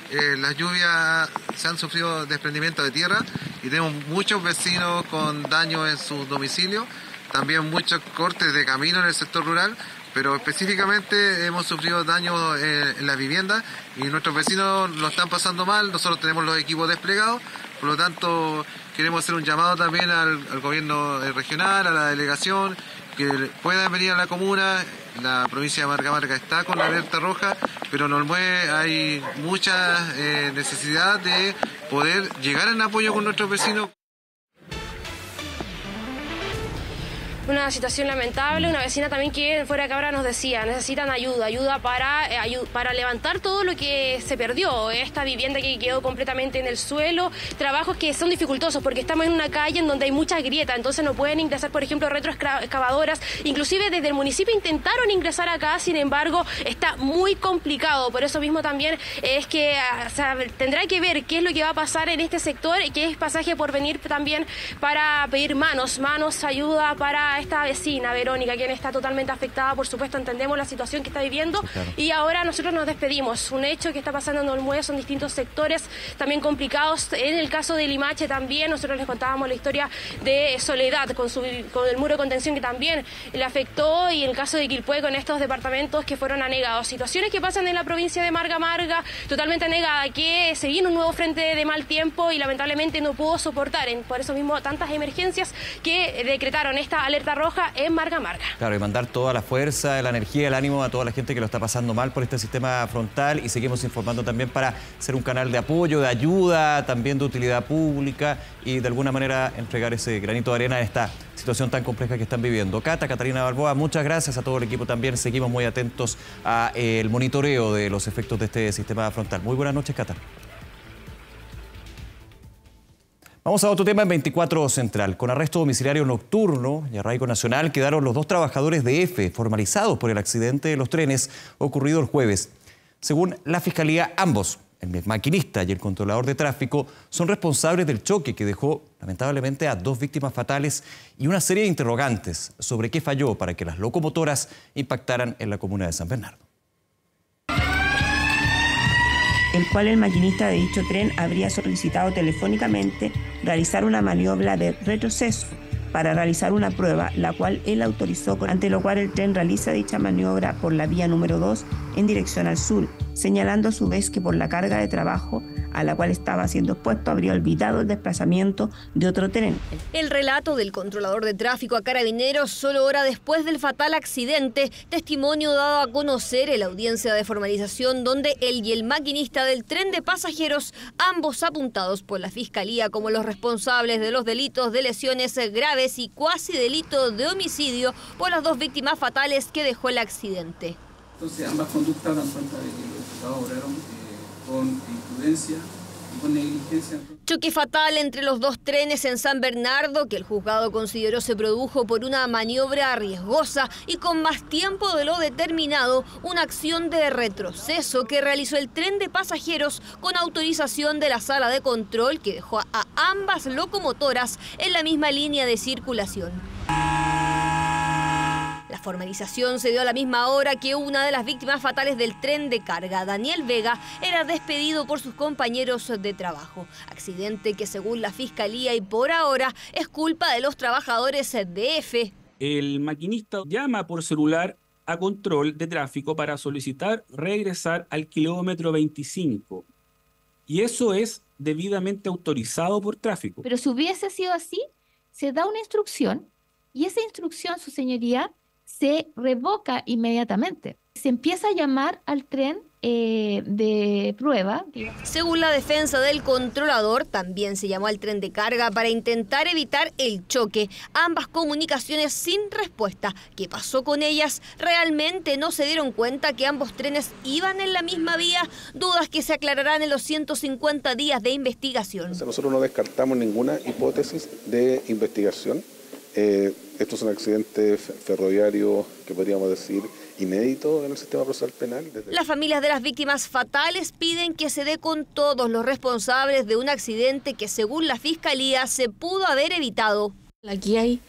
eh, las lluvias se han sufrido desprendimiento de tierra y tenemos muchos vecinos con daños en sus domicilios, también muchos cortes de camino en el sector rural, pero específicamente hemos sufrido daños eh, en las viviendas y nuestros vecinos lo están pasando mal. Nosotros tenemos los equipos desplegados, por lo tanto queremos hacer un llamado también al, al gobierno regional, a la delegación, que puedan venir a la comuna. La provincia de Marga Marga está con la alerta roja, pero en Olmué hay mucha eh, necesidad de poder llegar en apoyo con nuestros vecinos. Una situación lamentable. Una vecina también que fuera de Cabra nos decía, necesitan ayuda, ayuda para, eh, ayu para levantar todo lo que se perdió, esta vivienda que quedó completamente en el suelo, trabajos que son dificultosos porque estamos en una calle en donde hay muchas grietas, entonces no pueden ingresar, por ejemplo, retroexcavadoras, inclusive desde el municipio intentaron ingresar acá, sin embargo, está muy complicado, por eso mismo también es que o sea, tendrá que ver qué es lo que va a pasar en este sector, que es pasaje por venir también para pedir manos, manos, ayuda para esta vecina, Verónica, quien está totalmente afectada, por supuesto, entendemos la situación que está viviendo, sí, claro. Y ahora nosotros nos despedimos. Un hecho que está pasando en Olmué, son distintos sectores también complicados. En el caso de Limache también, nosotros les contábamos la historia de Soledad, con, su, con el muro de contención que también le afectó, y el caso de Quilpué con estos departamentos que fueron anegados. Situaciones que pasan en la provincia de Marga Marga, totalmente anegada, que se vino un nuevo frente de mal tiempo y lamentablemente no pudo soportar, en, por eso mismo, tantas emergencias que decretaron esta alerta roja en Marga Marga. Claro, y mandar toda la fuerza, la energía, el ánimo a toda la gente que lo está pasando mal por este sistema frontal, y seguimos informando también para ser un canal de apoyo, de ayuda, también de utilidad pública y de alguna manera entregar ese granito de arena en esta situación tan compleja que están viviendo. Cata, Catalina Balboa, muchas gracias a todo el equipo también. Seguimos muy atentos al monitoreo de los efectos de este sistema frontal. Muy buenas noches, Cata. Vamos a otro tema en veinticuatro Central. Con arresto domiciliario nocturno y arraigo nacional quedaron los dos trabajadores de EFE formalizados por el accidente de los trenes ocurrido el jueves. Según la Fiscalía, ambos, el maquinista y el controlador de tráfico, son responsables del choque que dejó lamentablemente a dos víctimas fatales y una serie de interrogantes sobre qué falló para que las locomotoras impactaran en la comuna de San Bernardo. El cual el maquinista de dicho tren habría solicitado telefónicamente realizar una maniobra de retroceso para realizar una prueba, la cual él autorizó, ante lo cual el tren realiza dicha maniobra por la vía número dos en dirección al sur, señalando a su vez que por la carga de trabajo a la cual estaba siendo expuesto habría olvidado el desplazamiento de otro tren. El relato del controlador de tráfico a Carabineros solo hora después del fatal accidente, testimonio dado a conocer en la audiencia de formalización donde él y el maquinista del tren de pasajeros, ambos apuntados por la Fiscalía como los responsables de los delitos de lesiones graves y cuasi delito de homicidio por las dos víctimas fatales que dejó el accidente. Entonces ambas conductas dan cuenta de que los imputados obraron eh, con imprudencia y con negligencia. Choque fatal entre los dos trenes en San Bernardo que el juzgado consideró se produjo por una maniobra riesgosa y con más tiempo de lo determinado, una acción de retroceso que realizó el tren de pasajeros con autorización de la sala de control que dejó a ambas locomotoras en la misma línea de circulación. La formalización se dio a la misma hora que una de las víctimas fatales del tren de carga, Daniel Vega, era despedido por sus compañeros de trabajo. Accidente que según la Fiscalía y por ahora es culpa de los trabajadores de EFE. El maquinista llama por celular a control de tráfico para solicitar regresar al kilómetro veinticinco. Y eso es debidamente autorizado por tráfico. Pero si hubiese sido así, se da una instrucción y esa instrucción, su señoría, se revoca inmediatamente. Se empieza a llamar al tren eh, de prueba. Según la defensa del controlador, también se llamó al tren de carga para intentar evitar el choque. Ambas comunicaciones sin respuesta. ¿Qué pasó con ellas? ¿Realmente no se dieron cuenta que ambos trenes iban en la misma vía? Dudas que se aclararán en los ciento cincuenta días de investigación. Nosotros no descartamos ninguna hipótesis de investigación. Eh, esto es un accidente ferroviario que podríamos decir inédito en el sistema procesal penal. Desde... Las familias de las víctimas fatales piden que se dé con todos los responsables de un accidente que según la Fiscalía se pudo haber evitado. Aquí hay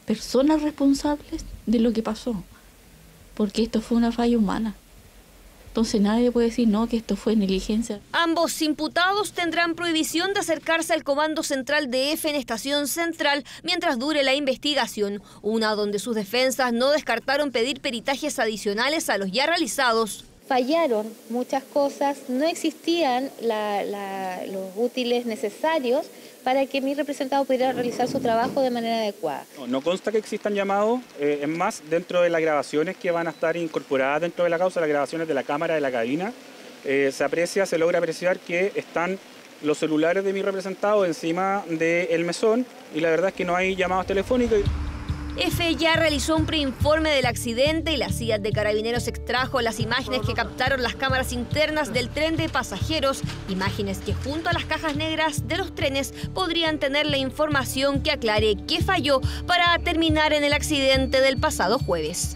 personas responsables de lo que pasó, porque esto fue una falla humana. Entonces nadie puede decir no, que esto fue negligencia. Ambos imputados tendrán prohibición de acercarse al Comando Central de F en Estación Central mientras dure la investigación, una donde sus defensas no descartaron pedir peritajes adicionales a los ya realizados. Fallaron muchas cosas, no existían la, la, los útiles necesarios para que mi representado pudiera realizar su trabajo de manera adecuada. No, no consta que existan llamados, eh, es más, dentro de las grabaciones que van a estar incorporadas dentro de la causa, las grabaciones de la cámara de la cabina, eh, se aprecia, se logra apreciar que están los celulares de mi representado encima del mesón y la verdad es que no hay llamados telefónicos. F ya realizó un preinforme del accidente y la C I A T de Carabineros extrajo las imágenes que captaron las cámaras internas del tren de pasajeros, imágenes que junto a las cajas negras de los trenes podrían tener la información que aclare qué falló para terminar en el accidente del pasado jueves.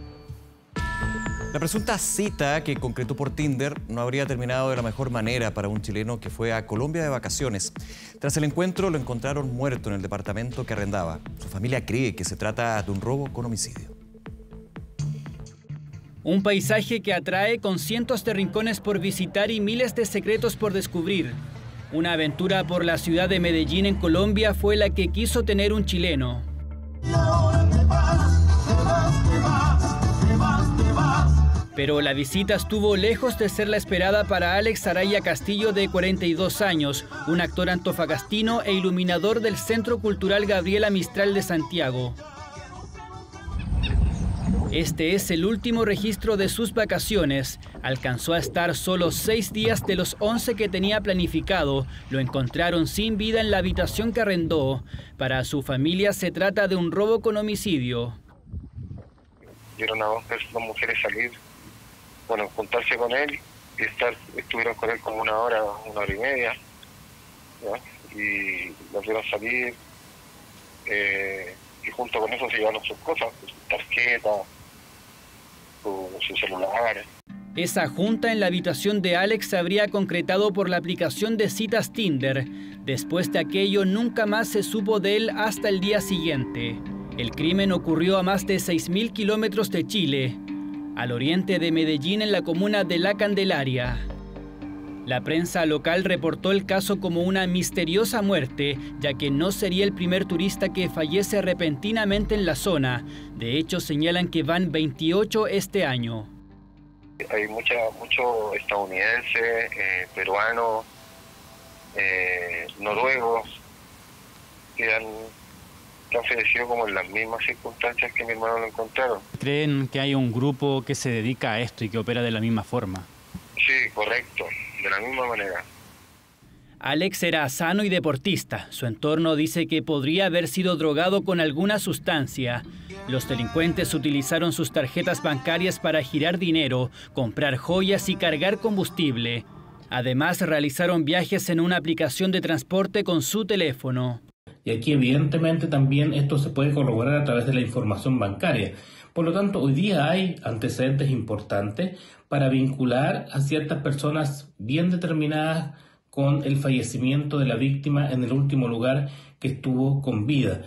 La presunta cita que concretó por Tinder no habría terminado de la mejor manera para un chileno que fue a Colombia de vacaciones. Tras el encuentro lo encontraron muerto en el departamento que arrendaba. Su familia cree que se trata de un robo con homicidio. Un paisaje que atrae con cientos de rincones por visitar y miles de secretos por descubrir. Una aventura por la ciudad de Medellín en Colombia fue la que quiso tener un chileno. Pero la visita estuvo lejos de ser la esperada para Alex Araya Castillo, de cuarenta y dos años, un actor antofagastino e iluminador del Centro Cultural Gabriela Mistral de Santiago. Este es el último registro de sus vacaciones. Alcanzó a estar solo seis días de los once que tenía planificado. Lo encontraron sin vida en la habitación que arrendó. Para su familia se trata de un robo con homicidio. Vieron a dos, dos mujeres salir, bueno, juntarse con él y estar, estuvieron con él como una hora, una hora y media, ¿ya? Y los vieron salir, eh, y junto con eso se llevaron sus cosas, sus tarjetas, su, su celular. Esa junta en la habitación de Alex se habría concretado por la aplicación de citas Tinder. Después de aquello, nunca más se supo de él hasta el día siguiente. El crimen ocurrió a más de seis mil kilómetros de Chile, al oriente de Medellín, en la comuna de La Candelaria. La prensa local reportó el caso como una misteriosa muerte, ya que no sería el primer turista que fallece repentinamente en la zona. De hecho, señalan que van veintiocho este año. Hay mucha, muchos estadounidenses, eh, peruanos, eh, noruegos, que han... que han fallecido como en las mismas circunstancias que mi hermano lo encontraron. ¿Creen que hay un grupo que se dedica a esto y que opera de la misma forma? Sí, correcto, de la misma manera. Alex era sano y deportista. Su entorno dice que podría haber sido drogado con alguna sustancia. Los delincuentes utilizaron sus tarjetas bancarias para girar dinero, comprar joyas y cargar combustible. Además, realizaron viajes en una aplicación de transporte con su teléfono. Y aquí evidentemente también esto se puede corroborar a través de la información bancaria. Por lo tanto, hoy día hay antecedentes importantes para vincular a ciertas personas bien determinadas con el fallecimiento de la víctima en el último lugar que estuvo con vida.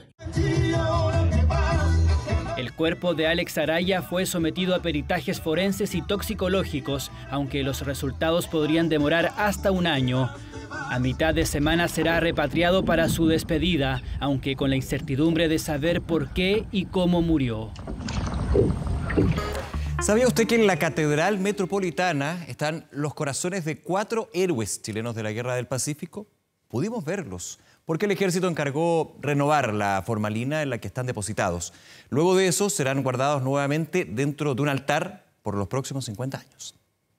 El cuerpo de Alex Araya fue sometido a peritajes forenses y toxicológicos, aunque los resultados podrían demorar hasta un año. A mitad de semana será repatriado para su despedida, aunque con la incertidumbre de saber por qué y cómo murió. ¿Sabía usted que en la Catedral Metropolitana están los corazones de cuatro héroes chilenos de la Guerra del Pacífico? Pudimos verlos, porque el ejército encargó renovar la formalina en la que están depositados. Luego de eso serán guardados nuevamente dentro de un altar por los próximos cincuenta años.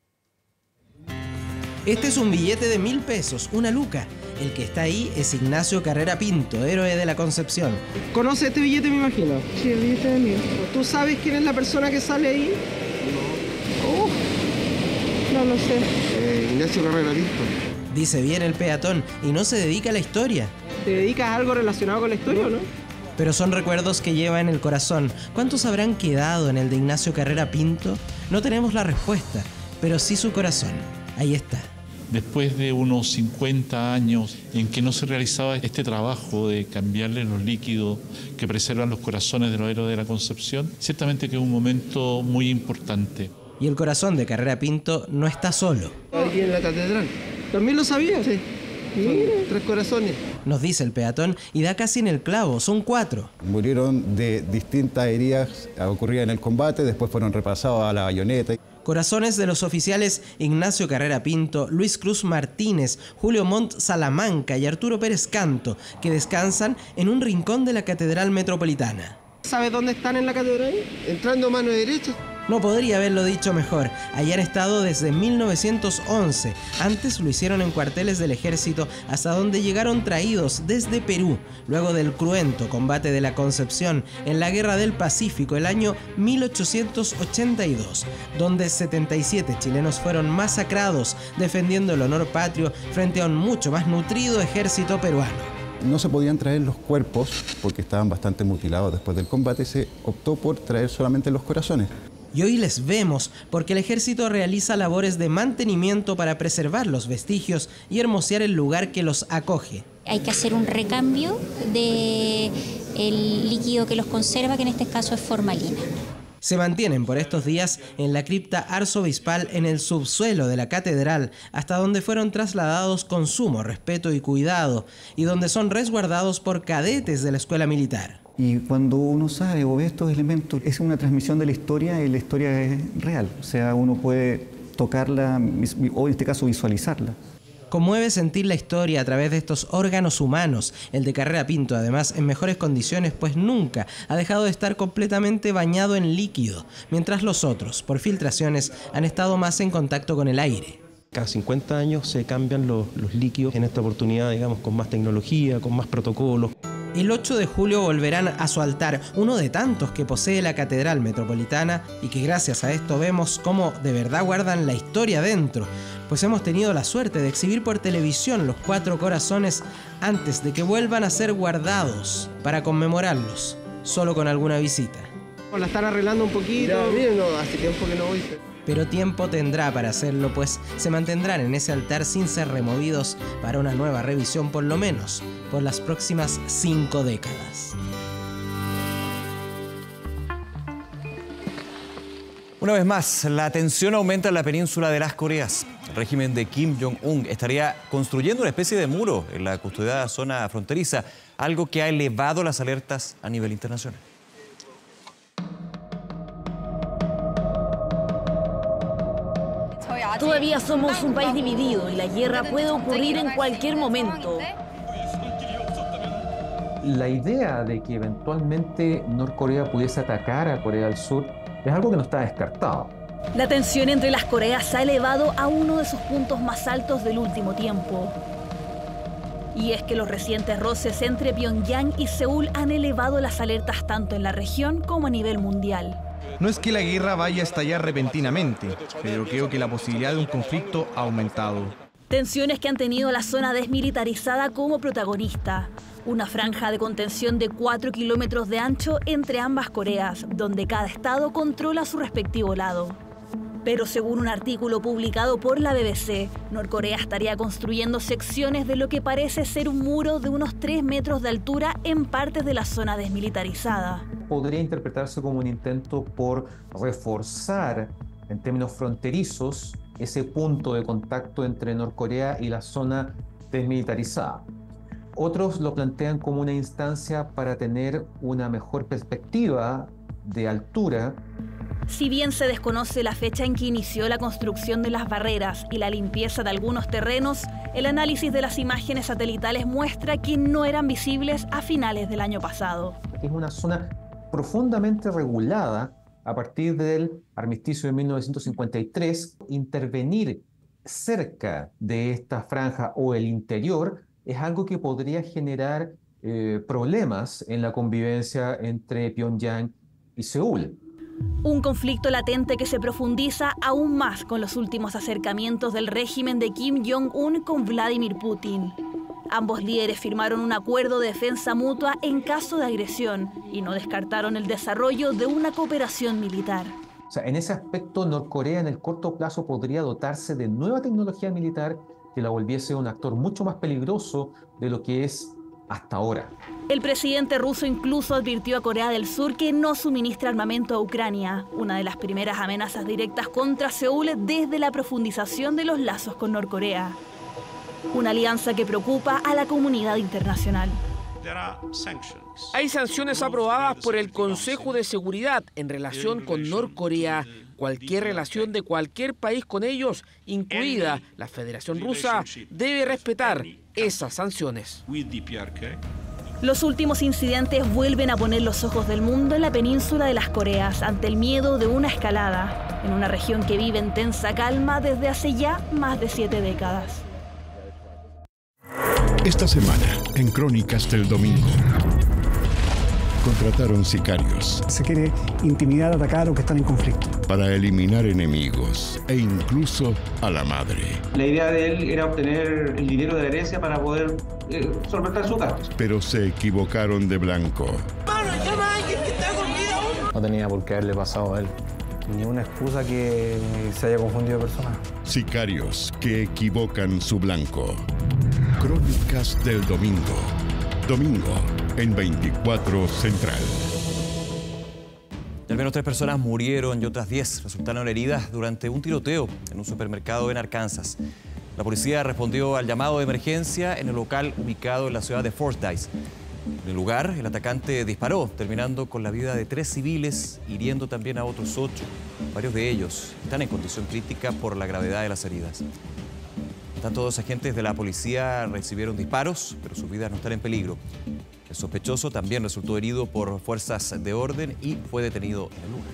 Este es un billete de mil pesos, una luca. El que está ahí es Ignacio Carrera Pinto, héroe de la Concepción. ¿Conoce este billete, me imagino? Sí, el billete de mil. ¿Tú sabes quién es la persona que sale ahí? No. Oh. No, no sé. Eh, Ignacio Carrera Pinto. Dice bien el peatón y no se dedica a la historia. ¿Te dedicas a algo relacionado con la historia o no? Pero son recuerdos que lleva en el corazón. ¿Cuántos habrán quedado en el de Ignacio Carrera Pinto? No tenemos la respuesta, pero sí su corazón. Ahí está. Después de unos cincuenta años en que no se realizaba este trabajo de cambiarle los líquidos que preservan los corazones de los héroes de la Concepción, ciertamente que es un momento muy importante. Y el corazón de Carrera Pinto no está solo. Aquí en la catedral. ¿También lo sabía? Sí. Mira. Tres corazones. Nos dice el peatón y da casi en el clavo, son cuatro. Murieron de distintas heridas ocurridas en el combate, después fueron repasados a la bayoneta. Corazones de los oficiales Ignacio Carrera Pinto, Luis Cruz Martínez, Julio Montt Salamanca y Arturo Pérez Canto, que descansan en un rincón de la Catedral Metropolitana. ¿Sabes dónde están en la catedral? Entrando mano derecha. No podría haberlo dicho mejor. Allí han estado desde mil novecientos once. Antes lo hicieron en cuarteles del ejército hasta donde llegaron traídos desde Perú, luego del cruento combate de la Concepción en la Guerra del Pacífico el año mil ochocientos ochenta y dos, donde setenta y siete chilenos fueron masacrados defendiendo el honor patrio frente a un mucho más nutrido ejército peruano. No se podían traer los cuerpos porque estaban bastante mutilados después del combate y se optó por traer solamente los corazones. Y hoy les vemos porque el ejército realiza labores de mantenimiento para preservar los vestigios y hermosear el lugar que los acoge. Hay que hacer un recambio del líquido que los conserva, que en este caso es formalina. Se mantienen por estos días en la cripta arzobispal en el subsuelo de la catedral, hasta donde fueron trasladados con sumo respeto y cuidado, y donde son resguardados por cadetes de la escuela militar. Y cuando uno sabe o ve estos elementos, es una transmisión de la historia y la historia es real. O sea, uno puede tocarla o en este caso visualizarla. Conmueve sentir la historia a través de estos órganos humanos. El de Carrera Pinto, además, en mejores condiciones, pues nunca ha dejado de estar completamente bañado en líquido, mientras los otros, por filtraciones, han estado más en contacto con el aire. Cada cincuenta años se cambian los, los líquidos, en esta oportunidad, digamos, con más tecnología, con más protocolos. El ocho de julio volverán a su altar, uno de tantos que posee la Catedral Metropolitana y que gracias a esto vemos cómo de verdad guardan la historia dentro, pues hemos tenido la suerte de exhibir por televisión los cuatro corazones antes de que vuelvan a ser guardados para conmemorarlos, solo con alguna visita. La están arreglando un poquito. Ya, bien, no, hace tiempo que no voy. Pero tiempo tendrá para hacerlo, pues se mantendrán en ese altar sin ser removidos para una nueva revisión, por lo menos por las próximas cinco décadas. Una vez más, la tensión aumenta en la península de las Coreas. El régimen de Kim Jong-un estaría construyendo una especie de muro en la custodiada zona fronteriza, algo que ha elevado las alertas a nivel internacional. Todavía somos un país dividido y la guerra puede ocurrir en cualquier momento. La idea de que eventualmente Norcorea pudiese atacar a Corea del Sur es algo que no está descartado. La tensión entre las Coreas se ha elevado a uno de sus puntos más altos del último tiempo. Y es que los recientes roces entre Pyongyang y Seúl han elevado las alertas tanto en la región como a nivel mundial. No es que la guerra vaya a estallar repentinamente, pero creo que la posibilidad de un conflicto ha aumentado. Tensiones que han tenido a la zona desmilitarizada como protagonista. Una franja de contención de cuatro kilómetros de ancho entre ambas Coreas, donde cada estado controla su respectivo lado. Pero según un artículo publicado por la B B C, Norcorea estaría construyendo secciones de lo que parece ser un muro de unos tres metros de altura en partes de la zona desmilitarizada. Podría interpretarse como un intento por reforzar, en términos fronterizos, ese punto de contacto entre Norcorea y la zona desmilitarizada. Otros lo plantean como una instancia para tener una mejor perspectiva de altura. Si bien se desconoce la fecha en que inició la construcción de las barreras y la limpieza de algunos terrenos, el análisis de las imágenes satelitales muestra que no eran visibles a finales del año pasado. Es una zona profundamente regulada a partir del armisticio de mil novecientos cincuenta y tres. Intervenir cerca de esta franja o el interior es algo que podría generar eh, problemas en la convivencia entre Pyongyang y Seúl. Un conflicto latente que se profundiza aún más con los últimos acercamientos del régimen de Kim Jong-un con Vladimir Putin. Ambos líderes firmaron un acuerdo de defensa mutua en caso de agresión y no descartaron el desarrollo de una cooperación militar. O sea, en ese aspecto, Norcorea en el corto plazo podría dotarse de nueva tecnología militar que la volviese un actor mucho más peligroso de lo que es hasta ahora. El presidente ruso incluso advirtió a Corea del Sur que no suministra armamento a Ucrania, una de las primeras amenazas directas contra Seúl desde la profundización de los lazos con Norcorea. Una alianza que preocupa a la comunidad internacional. Hay sanciones aprobadas por el Consejo de Seguridad en relación con Norcorea. Cualquier relación de cualquier país con ellos, incluida la Federación Rusa, debe respetar esas sanciones. Los últimos incidentes vuelven a poner los ojos del mundo en la península de las Coreas ante el miedo de una escalada, en una región que vive en tensa calma desde hace ya más de siete décadas. Esta semana, en Crónicas del Domingo, contrataron sicarios. Se quiere intimidar, atacar a los que están en conflicto. Para eliminar enemigos e incluso a la madre. La idea de él era obtener el dinero de la herencia para poder eh, solventar su caso. Pero se equivocaron de blanco. No tenía por qué haberle pasado a él. Ni una excusa que se haya confundido de persona. Sicarios que equivocan su blanco. Crónicas del Domingo. Domingo en veinticuatro Central. Al menos tres personas murieron y otras diez resultaron heridas durante un tiroteo en un supermercado en Arkansas. La policía respondió al llamado de emergencia en el local ubicado en la ciudad de Forsyth. En el lugar, el atacante disparó, terminando con la vida de tres civiles, hiriendo también a otros ocho. Varios de ellos están en condición crítica por la gravedad de las heridas. Tanto dos agentes de la policía recibieron disparos, pero sus vidas no están en peligro. El sospechoso también resultó herido por fuerzas de orden y fue detenido en el lugar.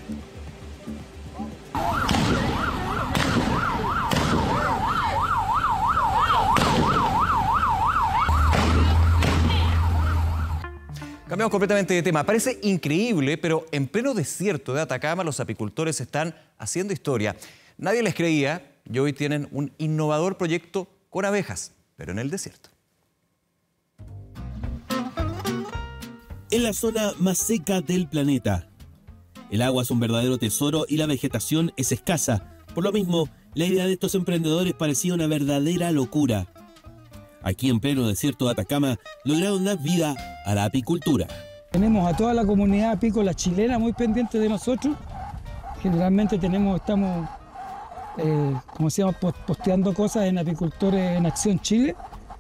Cambiamos completamente de tema. Parece increíble, pero en pleno desierto de Atacama los apicultores están haciendo historia. Nadie les creía y hoy tienen un innovador proyecto con abejas, pero en el desierto. En la zona más seca del planeta. El agua es un verdadero tesoro y la vegetación es escasa. Por lo mismo, la idea de estos emprendedores parecía una verdadera locura. Aquí en pleno desierto de Atacama, lograron dar vida a la apicultura. Tenemos a toda la comunidad apícola chilena muy pendiente de nosotros. Generalmente tenemos, estamos, eh, como decíamos, posteando cosas en Apicultores en Acción Chile.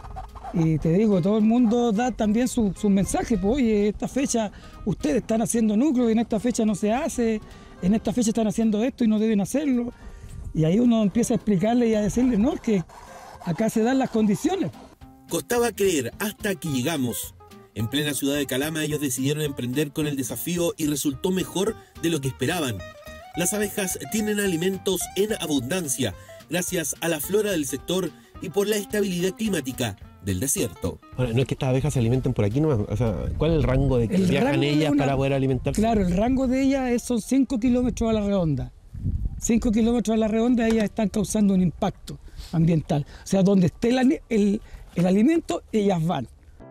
Y te digo, todo el mundo da también su, su mensaje, pues, oye, esta fecha ustedes están haciendo núcleo y en esta fecha no se hace, en esta fecha están haciendo esto y no deben hacerlo. Y ahí uno empieza a explicarle y a decirle, no, que acá se dan las condiciones. Costaba creer hasta que llegamos. En plena ciudad de Calama ellos decidieron emprender con el desafío y resultó mejor de lo que esperaban. Las abejas tienen alimentos en abundancia gracias a la flora del sector y por la estabilidad climática del desierto. Bueno, no es que estas abejas se alimenten por aquí nomás, o sea, ¿cuál es el rango de que el viajan ellas una... para poder alimentarse? Claro, el rango de ellas es, son cinco kilómetros a la redonda. cinco kilómetros a la redonda ellas están causando un impacto ambiental. O sea, donde esté el, el, el alimento, ellas van.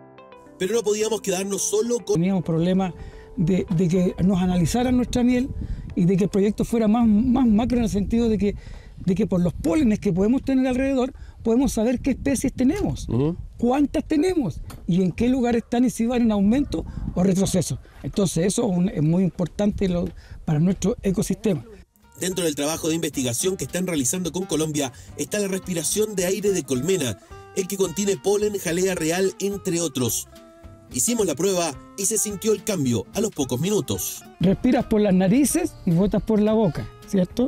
Pero no podíamos quedarnos solo con... Teníamos problemas de, de que nos analizaran nuestra miel y de que el proyecto fuera más, más macro en el sentido de que, de que por los pólenes que podemos tener alrededor, podemos saber qué especies tenemos, uh-huh. cuántas tenemos y en qué lugar están y si van en aumento o retroceso. Entonces eso es, un, es muy importante lo, para nuestro ecosistema. Dentro del trabajo de investigación que están realizando con Colombia está la respiración de aire de colmena, el que contiene polen, jalea real, entre otros. Hicimos la prueba y se sintió el cambio a los pocos minutos. Respiras por las narices y botas por la boca, ¿cierto?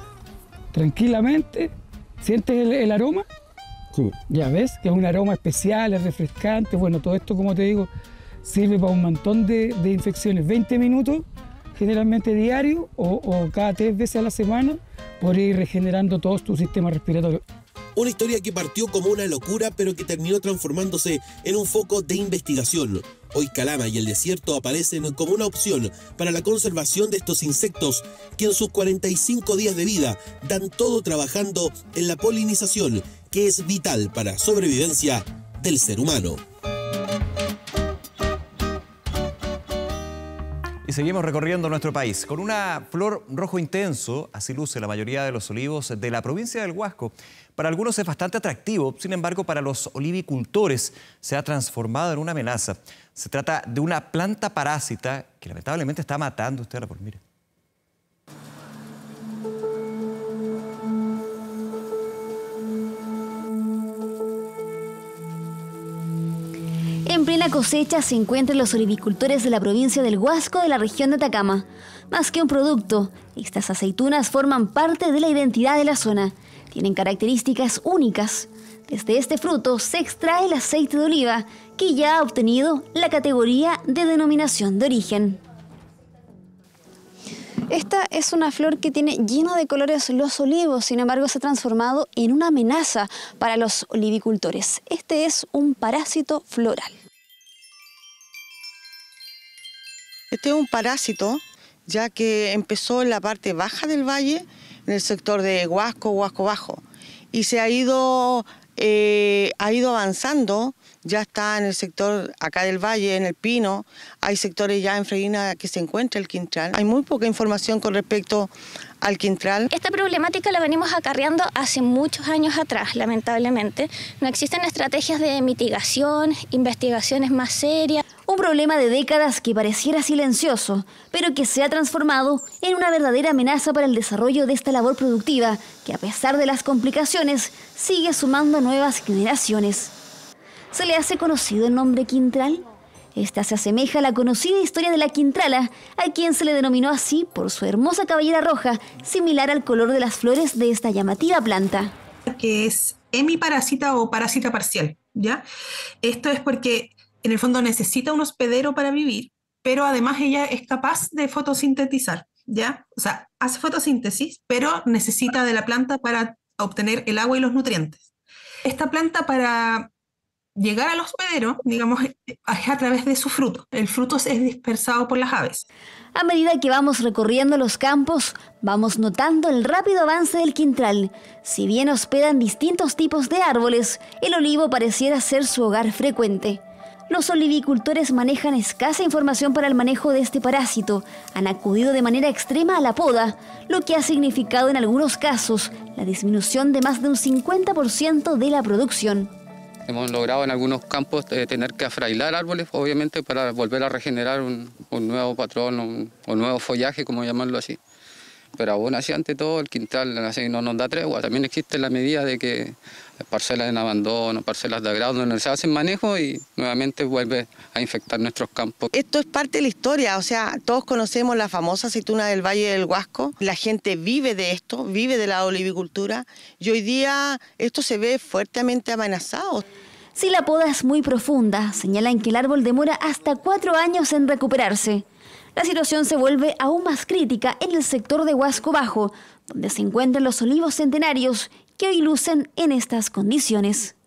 Tranquilamente, ¿sientes el, el aroma? Sí. Ya ves, que es un aroma especial, es refrescante. Bueno, todo esto, como te digo, sirve para un montón de, de infecciones. veinte minutos, generalmente diario o, o cada tres veces a la semana, por ir regenerando todo tu sistema respiratorio. Una historia que partió como una locura, pero que terminó transformándose en un foco de investigación. Hoy Calama y el desierto aparecen como una opción para la conservación de estos insectos que en sus cuarenta y cinco días de vida dan todo trabajando en la polinización, que es vital para la sobrevivencia del ser humano. Y seguimos recorriendo nuestro país. Con una flor rojo intenso, así luce la mayoría de los olivos de la provincia del Huasco. Para algunos es bastante atractivo, sin embargo para los olivicultores se ha transformado en una amenaza. Se trata de una planta parásita que lamentablemente está matando este árbol, mire. En plena cosecha se encuentran los olivicultores de la provincia del Huasco de la región de Atacama. Más que un producto, estas aceitunas forman parte de la identidad de la zona. Tienen características únicas. Desde este fruto se extrae el aceite de oliva, que ya ha obtenido la categoría de denominación de origen. Esta es una flor que tiene lleno de colores los olivos, sin embargo se ha transformado en una amenaza para los olivicultores. Este es un parásito floral. Este es un parásito, ya que empezó en la parte baja del valle, en el sector de Huasco, Huasco Bajo, y se ha ido, eh, ha ido avanzando. Ya está en el sector acá del valle, en el Pino, hay sectores ya en Freirina que se encuentra el quintral. Hay muy poca información con respecto al quintral. Esta problemática la venimos acarreando hace muchos años atrás, lamentablemente. No existen estrategias de mitigación, investigaciones más serias. Un problema de décadas que pareciera silencioso, pero que se ha transformado en una verdadera amenaza para el desarrollo de esta labor productiva, que a pesar de las complicaciones, sigue sumando nuevas generaciones. ¿Se le hace conocido el nombre quintral? Esta se asemeja a la conocida historia de la quintrala, a quien se le denominó así por su hermosa cabellera roja, similar al color de las flores de esta llamativa planta. Que es hemiparásita o parásita parcial, ¿ya? Esto es porque en el fondo necesita un hospedero para vivir, pero además ella es capaz de fotosintetizar, ¿ya? O sea, hace fotosíntesis, pero necesita de la planta para obtener el agua y los nutrientes. Esta planta, para llegar al hospedero, digamos, es a través de su fruto. El fruto es dispersado por las aves. A medida que vamos recorriendo los campos, vamos notando el rápido avance del quintral. Si bien hospedan distintos tipos de árboles, el olivo pareciera ser su hogar frecuente. Los olivicultores manejan escasa información para el manejo de este parásito. Han acudido de manera extrema a la poda, lo que ha significado en algunos casos la disminución de más de un cincuenta por ciento de la producción. Hemos logrado en algunos campos eh, tener que afrailar árboles, obviamente, para volver a regenerar un, un nuevo patrón, un, un nuevo follaje, como llamarlo así. Pero aún así, ante todo, el quintral así no nos da tregua. También existe la medida de que parcelas en abandono, parcelas de agrado, donde se hacen manejo y nuevamente vuelve a infectar nuestros campos. Esto es parte de la historia, o sea, todos conocemos la famosa aceituna del Valle del Huasco. La gente vive de esto, vive de la olivicultura y hoy día esto se ve fuertemente amenazado. Si la poda es muy profunda, señalan que el árbol demora hasta cuatro años en recuperarse. La situación se vuelve aún más crítica en el sector de Huasco Bajo, donde se encuentran los olivos centenarios que hoy lucen en estas condiciones.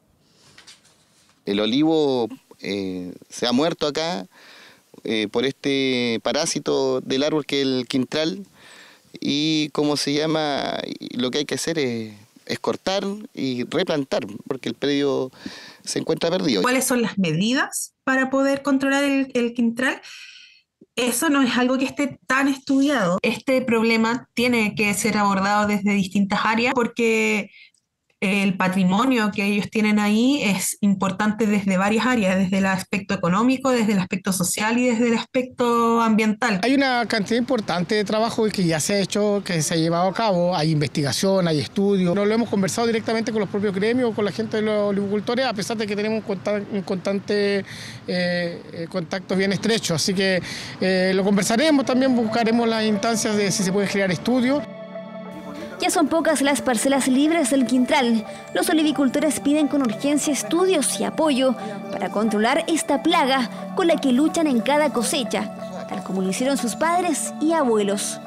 El olivo eh, se ha muerto acá eh, por este parásito del árbol que es el quintral y como se llama, lo que hay que hacer es, es cortar y replantar porque el predio se encuentra perdido. ¿Cuáles son las medidas para poder controlar el, el quintral? Eso no es algo que esté tan estudiado. Este problema tiene que ser abordado desde distintas áreas porque el patrimonio que ellos tienen ahí es importante desde varias áreas, desde el aspecto económico, desde el aspecto social y desde el aspecto ambiental. Hay una cantidad importante de trabajo que ya se ha hecho, que se ha llevado a cabo. Hay investigación, hay estudios. Nos lo hemos conversado directamente con los propios gremios, con la gente de los olivicultores, a pesar de que tenemos un constante eh, contacto bien estrecho. Así que eh, lo conversaremos, también buscaremos las instancias de si se puede crear estudios. Ya son pocas las parcelas libres del quintral. Los olivicultores piden con urgencia estudios y apoyo para controlar esta plaga con la que luchan en cada cosecha, tal como lo hicieron sus padres y abuelos.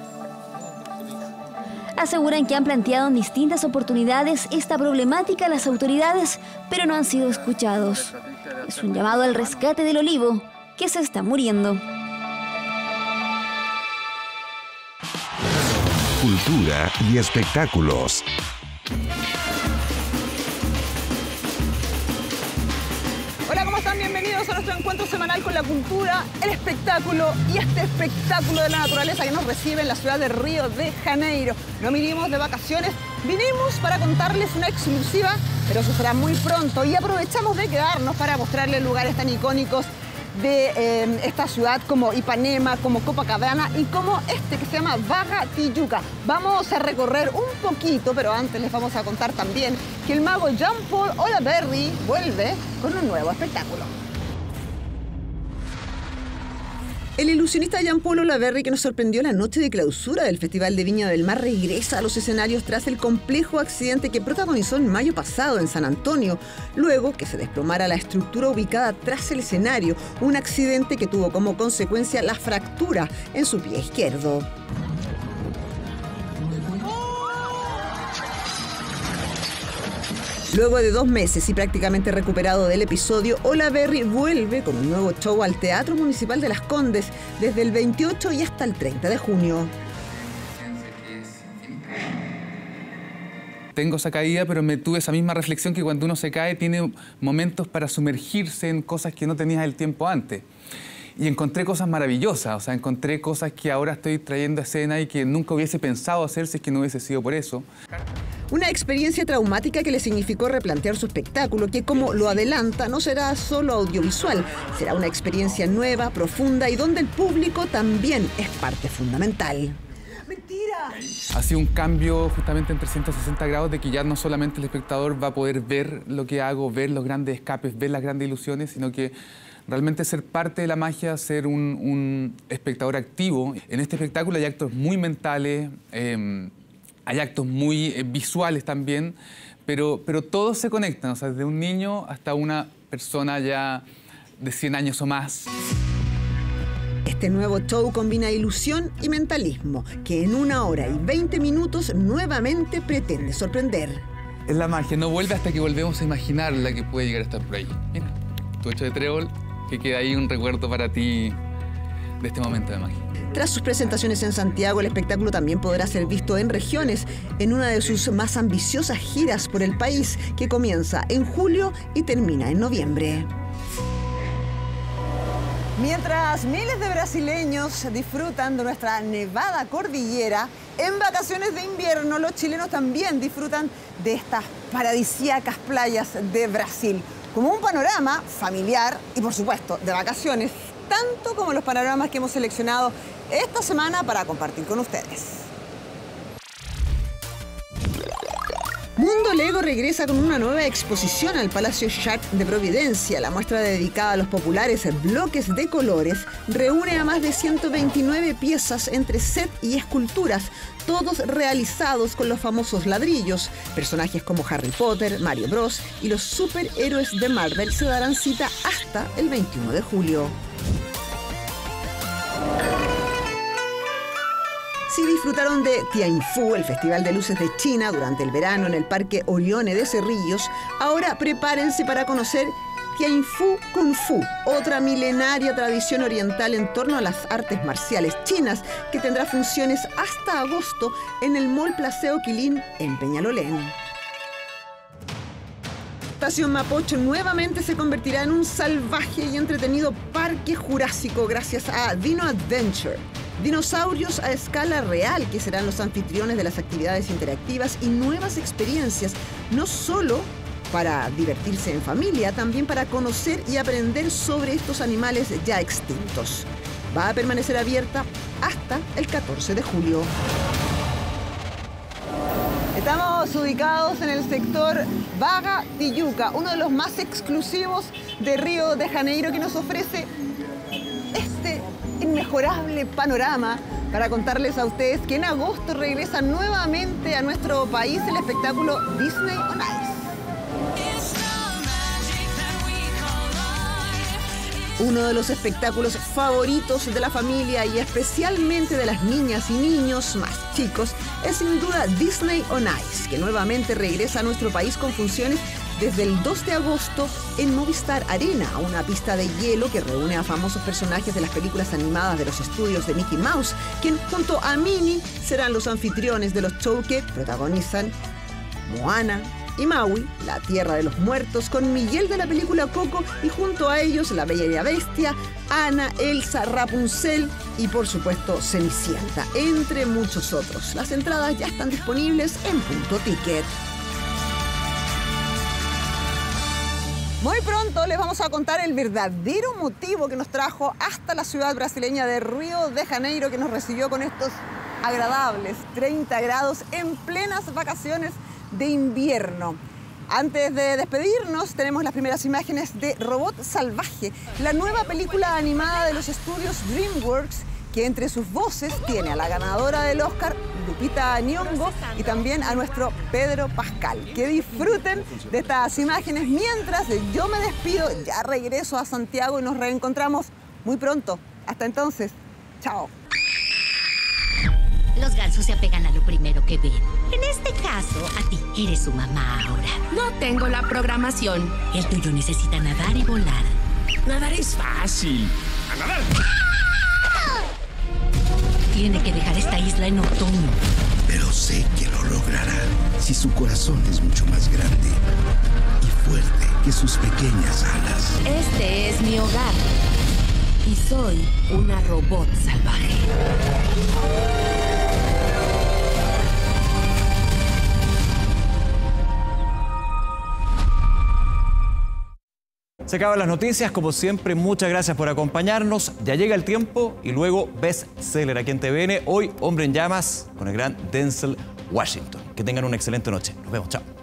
Aseguran que han planteado en distintas oportunidades esta problemática a las autoridades, pero no han sido escuchados. Es un llamado al rescate del olivo, que se está muriendo. Cultura y espectáculos. Hola, ¿cómo están? Bienvenidos. bienvenidos a nuestro encuentro semanal con la cultura, el espectáculo y este espectáculo de la naturaleza que nos recibe en la ciudad de Río de Janeiro. No vinimos de vacaciones, vinimos para contarles una exclusiva, pero eso será muy pronto y aprovechamos de quedarnos para mostrarles lugares tan icónicos de eh, esta ciudad como Ipanema, como Copacabana y como este que se llama Barra Tijuca. Vamos a recorrer un poquito, pero antes les vamos a contar también que el mago Jean-Paul Olaverry vuelve con un nuevo espectáculo. El ilusionista Jean-Paul Olaverry, que nos sorprendió la noche de clausura del Festival de Viña del Mar, regresa a los escenarios tras el complejo accidente que protagonizó en mayo pasado en San Antonio, luego que se desplomara la estructura ubicada tras el escenario, un accidente que tuvo como consecuencia la fractura en su pie izquierdo. Luego de dos meses y prácticamente recuperado del episodio, Olaverry vuelve con un nuevo show al Teatro Municipal de Las Condes desde el veintiocho y hasta el treinta de junio. Tengo esa caída, pero me tuve esa misma reflexión que cuando uno se cae tiene momentos para sumergirse en cosas que no tenías el tiempo antes. Y encontré cosas maravillosas, o sea, encontré cosas que ahora estoy trayendo a escena y que nunca hubiese pensado hacer si es que no hubiese sido por eso. Una experiencia traumática que le significó replantear su espectáculo, que como lo adelanta, no será solo audiovisual, será una experiencia nueva, profunda y donde el público también es parte fundamental. ¡Mentira! Ha sido un cambio justamente en trescientos sesenta grados de que ya no solamente el espectador va a poder ver lo que hago, ver los grandes escapes, ver las grandes ilusiones, sino que realmente ser parte de la magia, ser un, un espectador activo. En este espectáculo hay actos muy mentales, eh, hay actos muy eh, visuales también, pero, pero todos se conectan, o sea, desde un niño hasta una persona ya de cien años o más. Este nuevo show combina ilusión y mentalismo, que en una hora y veinte minutos nuevamente pretende sorprender. Es la magia, no vuelve hasta que volvemos a imaginar la que puede llegar a estar por ahí. Mira, tu hecho de trébol, que queda ahí un recuerdo para ti de este momento de magia. Tras sus presentaciones en Santiago, el espectáculo también podrá ser visto en regiones, en una de sus más ambiciosas giras por el país, que comienza en julio y termina en noviembre. Mientras miles de brasileños disfrutan de nuestra nevada cordillera, en vacaciones de invierno los chilenos también disfrutan de estas paradisíacas playas de Brasil, como un panorama familiar y, por supuesto, de vacaciones, tanto como los panoramas que hemos seleccionado esta semana para compartir con ustedes. Mundo Lego regresa con una nueva exposición al Palacio Sharp de Providencia. La muestra dedicada a los populares bloques de colores reúne a más de ciento veintinueve piezas entre set y esculturas, todos realizados con los famosos ladrillos. Personajes como Harry Potter, Mario Bros y los superhéroes de Marvel se darán cita hasta el veintiuno de julio. Si disfrutaron de Tianfu, el Festival de Luces de China, durante el verano en el Parque Orione de Cerrillos, ahora prepárense para conocer Tianfu Kung Fu, otra milenaria tradición oriental en torno a las artes marciales chinas, que tendrá funciones hasta agosto en el Mall Placeo Quilín en Peñalolén. Estación Mapocho nuevamente se convertirá en un salvaje y entretenido parque jurásico gracias a Dino Adventure. Dinosaurios a escala real que serán los anfitriones de las actividades interactivas y nuevas experiencias, no solo para divertirse en familia, también para conocer y aprender sobre estos animales ya extintos. Va a permanecer abierta hasta el catorce de julio. Estamos ubicados en el sector Barra Tijuca, uno de los más exclusivos de Río de Janeiro, que nos ofrece este inmejorable panorama para contarles a ustedes que en agosto regresa nuevamente a nuestro país el espectáculo Disney on Ice. Uno de los espectáculos favoritos de la familia y especialmente de las niñas y niños más chicos es sin duda Disney on Ice, que nuevamente regresa a nuestro país con funciones desde el dos de agosto en Movistar Arena, una pista de hielo que reúne a famosos personajes de las películas animadas de los estudios de Mickey Mouse, quien junto a Minnie serán los anfitriones de los shows que protagonizan Moana, y Maui, la tierra de los muertos, con Miguel de la película Coco y junto a ellos La Bella y la Bestia, Ana, Elsa, Rapunzel y por supuesto Cenicienta, entre muchos otros. Las entradas ya están disponibles en Punto Ticket. Muy pronto les vamos a contar el verdadero motivo que nos trajo hasta la ciudad brasileña de Río de Janeiro, que nos recibió con estos agradables treinta grados en plenas vacaciones de invierno. Antes de despedirnos, tenemos las primeras imágenes de Robot Salvaje, la nueva película animada de los estudios DreamWorks, que entre sus voces tiene a la ganadora del Oscar, Lupita Nyong'o, y también a nuestro Pedro Pascal. Que disfruten de estas imágenes mientras yo me despido, ya regreso a Santiago y nos reencontramos muy pronto. Hasta entonces, chao. Los gansos se apegan a lo primero que ven. En este caso, a ti. Eres su mamá ahora. No tengo la programación. El tuyo necesita nadar y volar. Nadar es fácil. ¡A nadar! Tiene que dejar esta isla en otoño. Pero sé que lo logrará si su corazón es mucho más grande y fuerte que sus pequeñas alas. Este es mi hogar. Y soy una robot salvaje. Se acaban las noticias, como siempre, muchas gracias por acompañarnos. Ya llega el tiempo y luego bestseller aquí en T V N. Hoy, Hombre en Llamas, con el gran Denzel Washington. Que tengan una excelente noche. Nos vemos, chao.